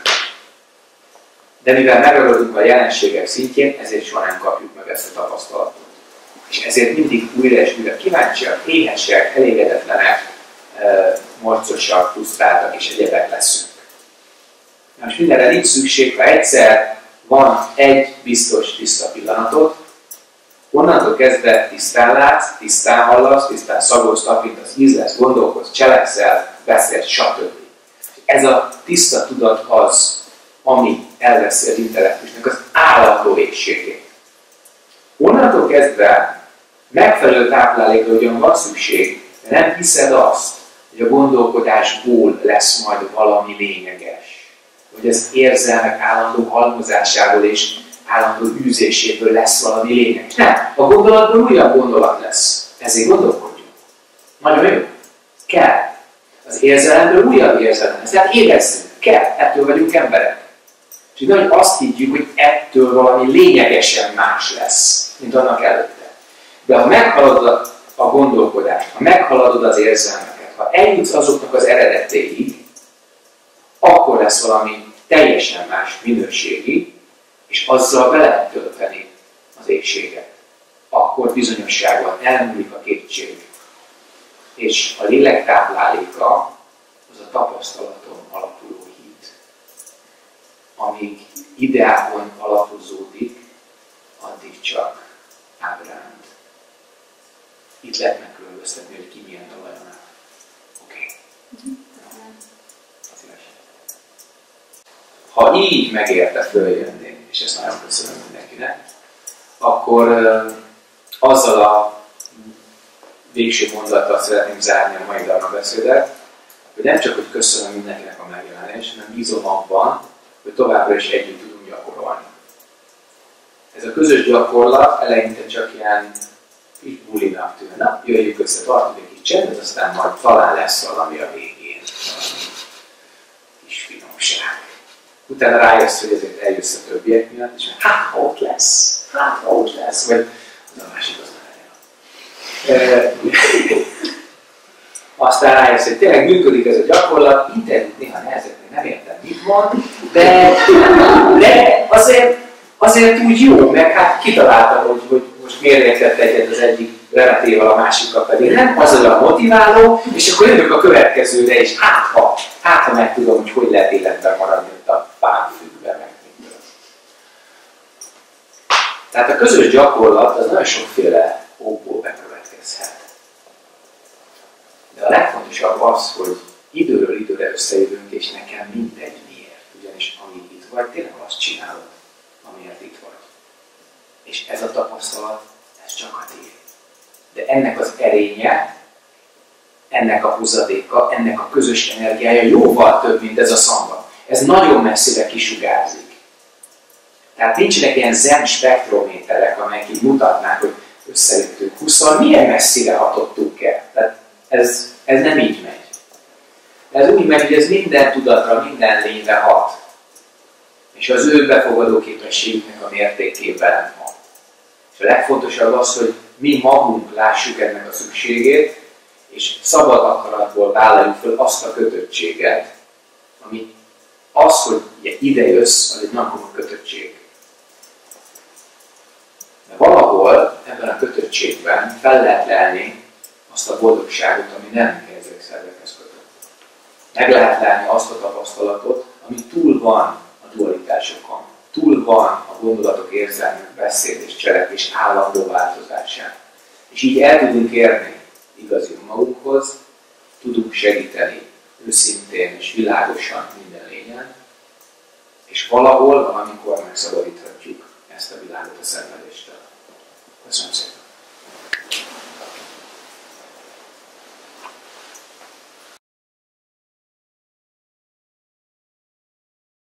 De mivel megragadunk a jelenségek szintjén, ezért soha nem kapjuk meg ezt a tapasztalatot. És ezért mindig újra és újra kíváncsiak, éhesek, elégedetlenek, morcosak, frusztráltak és egyebek leszünk. Na most mindenre nincs szükség, ha egyszer van egy biztos tiszta pillanatod, onnantól kezdve tisztán látsz, tisztán hallasz, tisztán szagolsz, tapintasz, ízlesz, gondolkodsz, cselekszel, beszélsz, stb. Ez a tiszta tudat az, ami elveszi az intellektusnak az állandó égségét. Onnantól kezdve megfelelő táplálékra ugyan van szükség, de nem hiszed azt, hogy a gondolkodásból lesz majd valami lényeges. Hogy az érzelmek állandó halmozásából és állandó űzéséből lesz valami lényeges. Nem, a gondolatból újabb gondolat lesz. Ezért gondolkodjunk. Nagyon jó. Kell. Az érzelemből újabb érzelem lesz. Tehát érezzünk. Kell. Ettől vagyunk emberek. És így nagyon azt higgyük, hogy ettől valami lényegesen más lesz, mint annak előtte. De ha meghaladod a gondolkodást, ha meghaladod az érzelmeket, ha eljutsz azoknak az eredetéig, akkor lesz valami teljesen más minőségi, és azzal be lehet tölteni az égséget. Akkor bizonyosságban elmúlik a kétség. És a lélek tápláléka az a tapasztalaton alapuló hit. Amíg ideákon alapozódik, addig csak ábránd. Itt lehet megkülönböztetni, hogy ki milyen talajon áll. Oké. Okay. Ha így megérte följönni, és ezt nagyon köszönöm mindenkinek, akkor uh, azzal a végső mondattal szeretném zárni a mai dharmabeszédet, hogy nem csak, hogy köszönöm mindenkinek a megjelenést, hanem bízom abban, hogy továbbra is együtt tudunk gyakorolni. Ez a közös gyakorlat eleinte csak ilyen kis bulinak tűnne. Na, jöjjük össze, tartunk egy kis csendet, aztán majd talán lesz valami a végén. Valami kis finomság. Utána rájössz, hogy ezért eljössz a többiek miatt, és hát, ha ott lesz, hát, ha ott lesz, vagy az a másik az nagyon. Aztán rájössz, hogy tényleg működik ez a gyakorlat, interjút néha nehezebb, nem értem, mit mond, de, de azért, azért úgy jó, meg hát kitaláltam, hogy, hogy most miért értett egyet az egyik relatéval, a másikkal pedig nem, az olyan motiváló, és akkor jövök a következőre, és hát ha, hát ha megtudom, hogy hogy lehet életben maradni ott a pálfüggben, meg mindről. Tehát a közös gyakorlat az nagyon sokféle okból bekövetkezhet. De a legfontosabb az, hogy időről időre összejövünk, és nekem mindegy miért. Ugyanis amíg itt vagy, tényleg azt csinálod, amiért itt vagy. És ez a tapasztalat, ez csak a tiéd. De ennek az erénye, ennek a hozadéka, ennek a közös energiája jóval több, mint ez a szamba. Ez nagyon messzire kisugárzik. Tehát nincsenek ilyen zen spektrométerek, amelyek így mutatnák, hogy összejöttünk húszszor, milyen messzire hatottunk el. Tehát ez, ez nem így megy. Ez úgy megy, hogy ez minden tudatra, minden lényre hat. És az ő befogadó képességüknek a mértékében van. És a legfontosabb az, hogy mi magunk lássuk ennek a szükségét, és szabad akaratból vállaljuk fel azt a kötöttséget, ami az, hogy ide jössz, az egy nagyon komoly kötöttség. De valahol ebben a kötöttségben fel lehet lelni azt a boldogságot, ami nem érzékszervekhez kötött. Meg lehet lelni azt a tapasztalatot, ami túl van a dualitásokon. Túl van a gondolatok, érzelmek, beszéd és cselekvés állandó változásán. És így el tudunk érni igazi magunkhoz, tudunk segíteni őszintén és világosan minden lényen, és valahol, valamikor megszabadulunk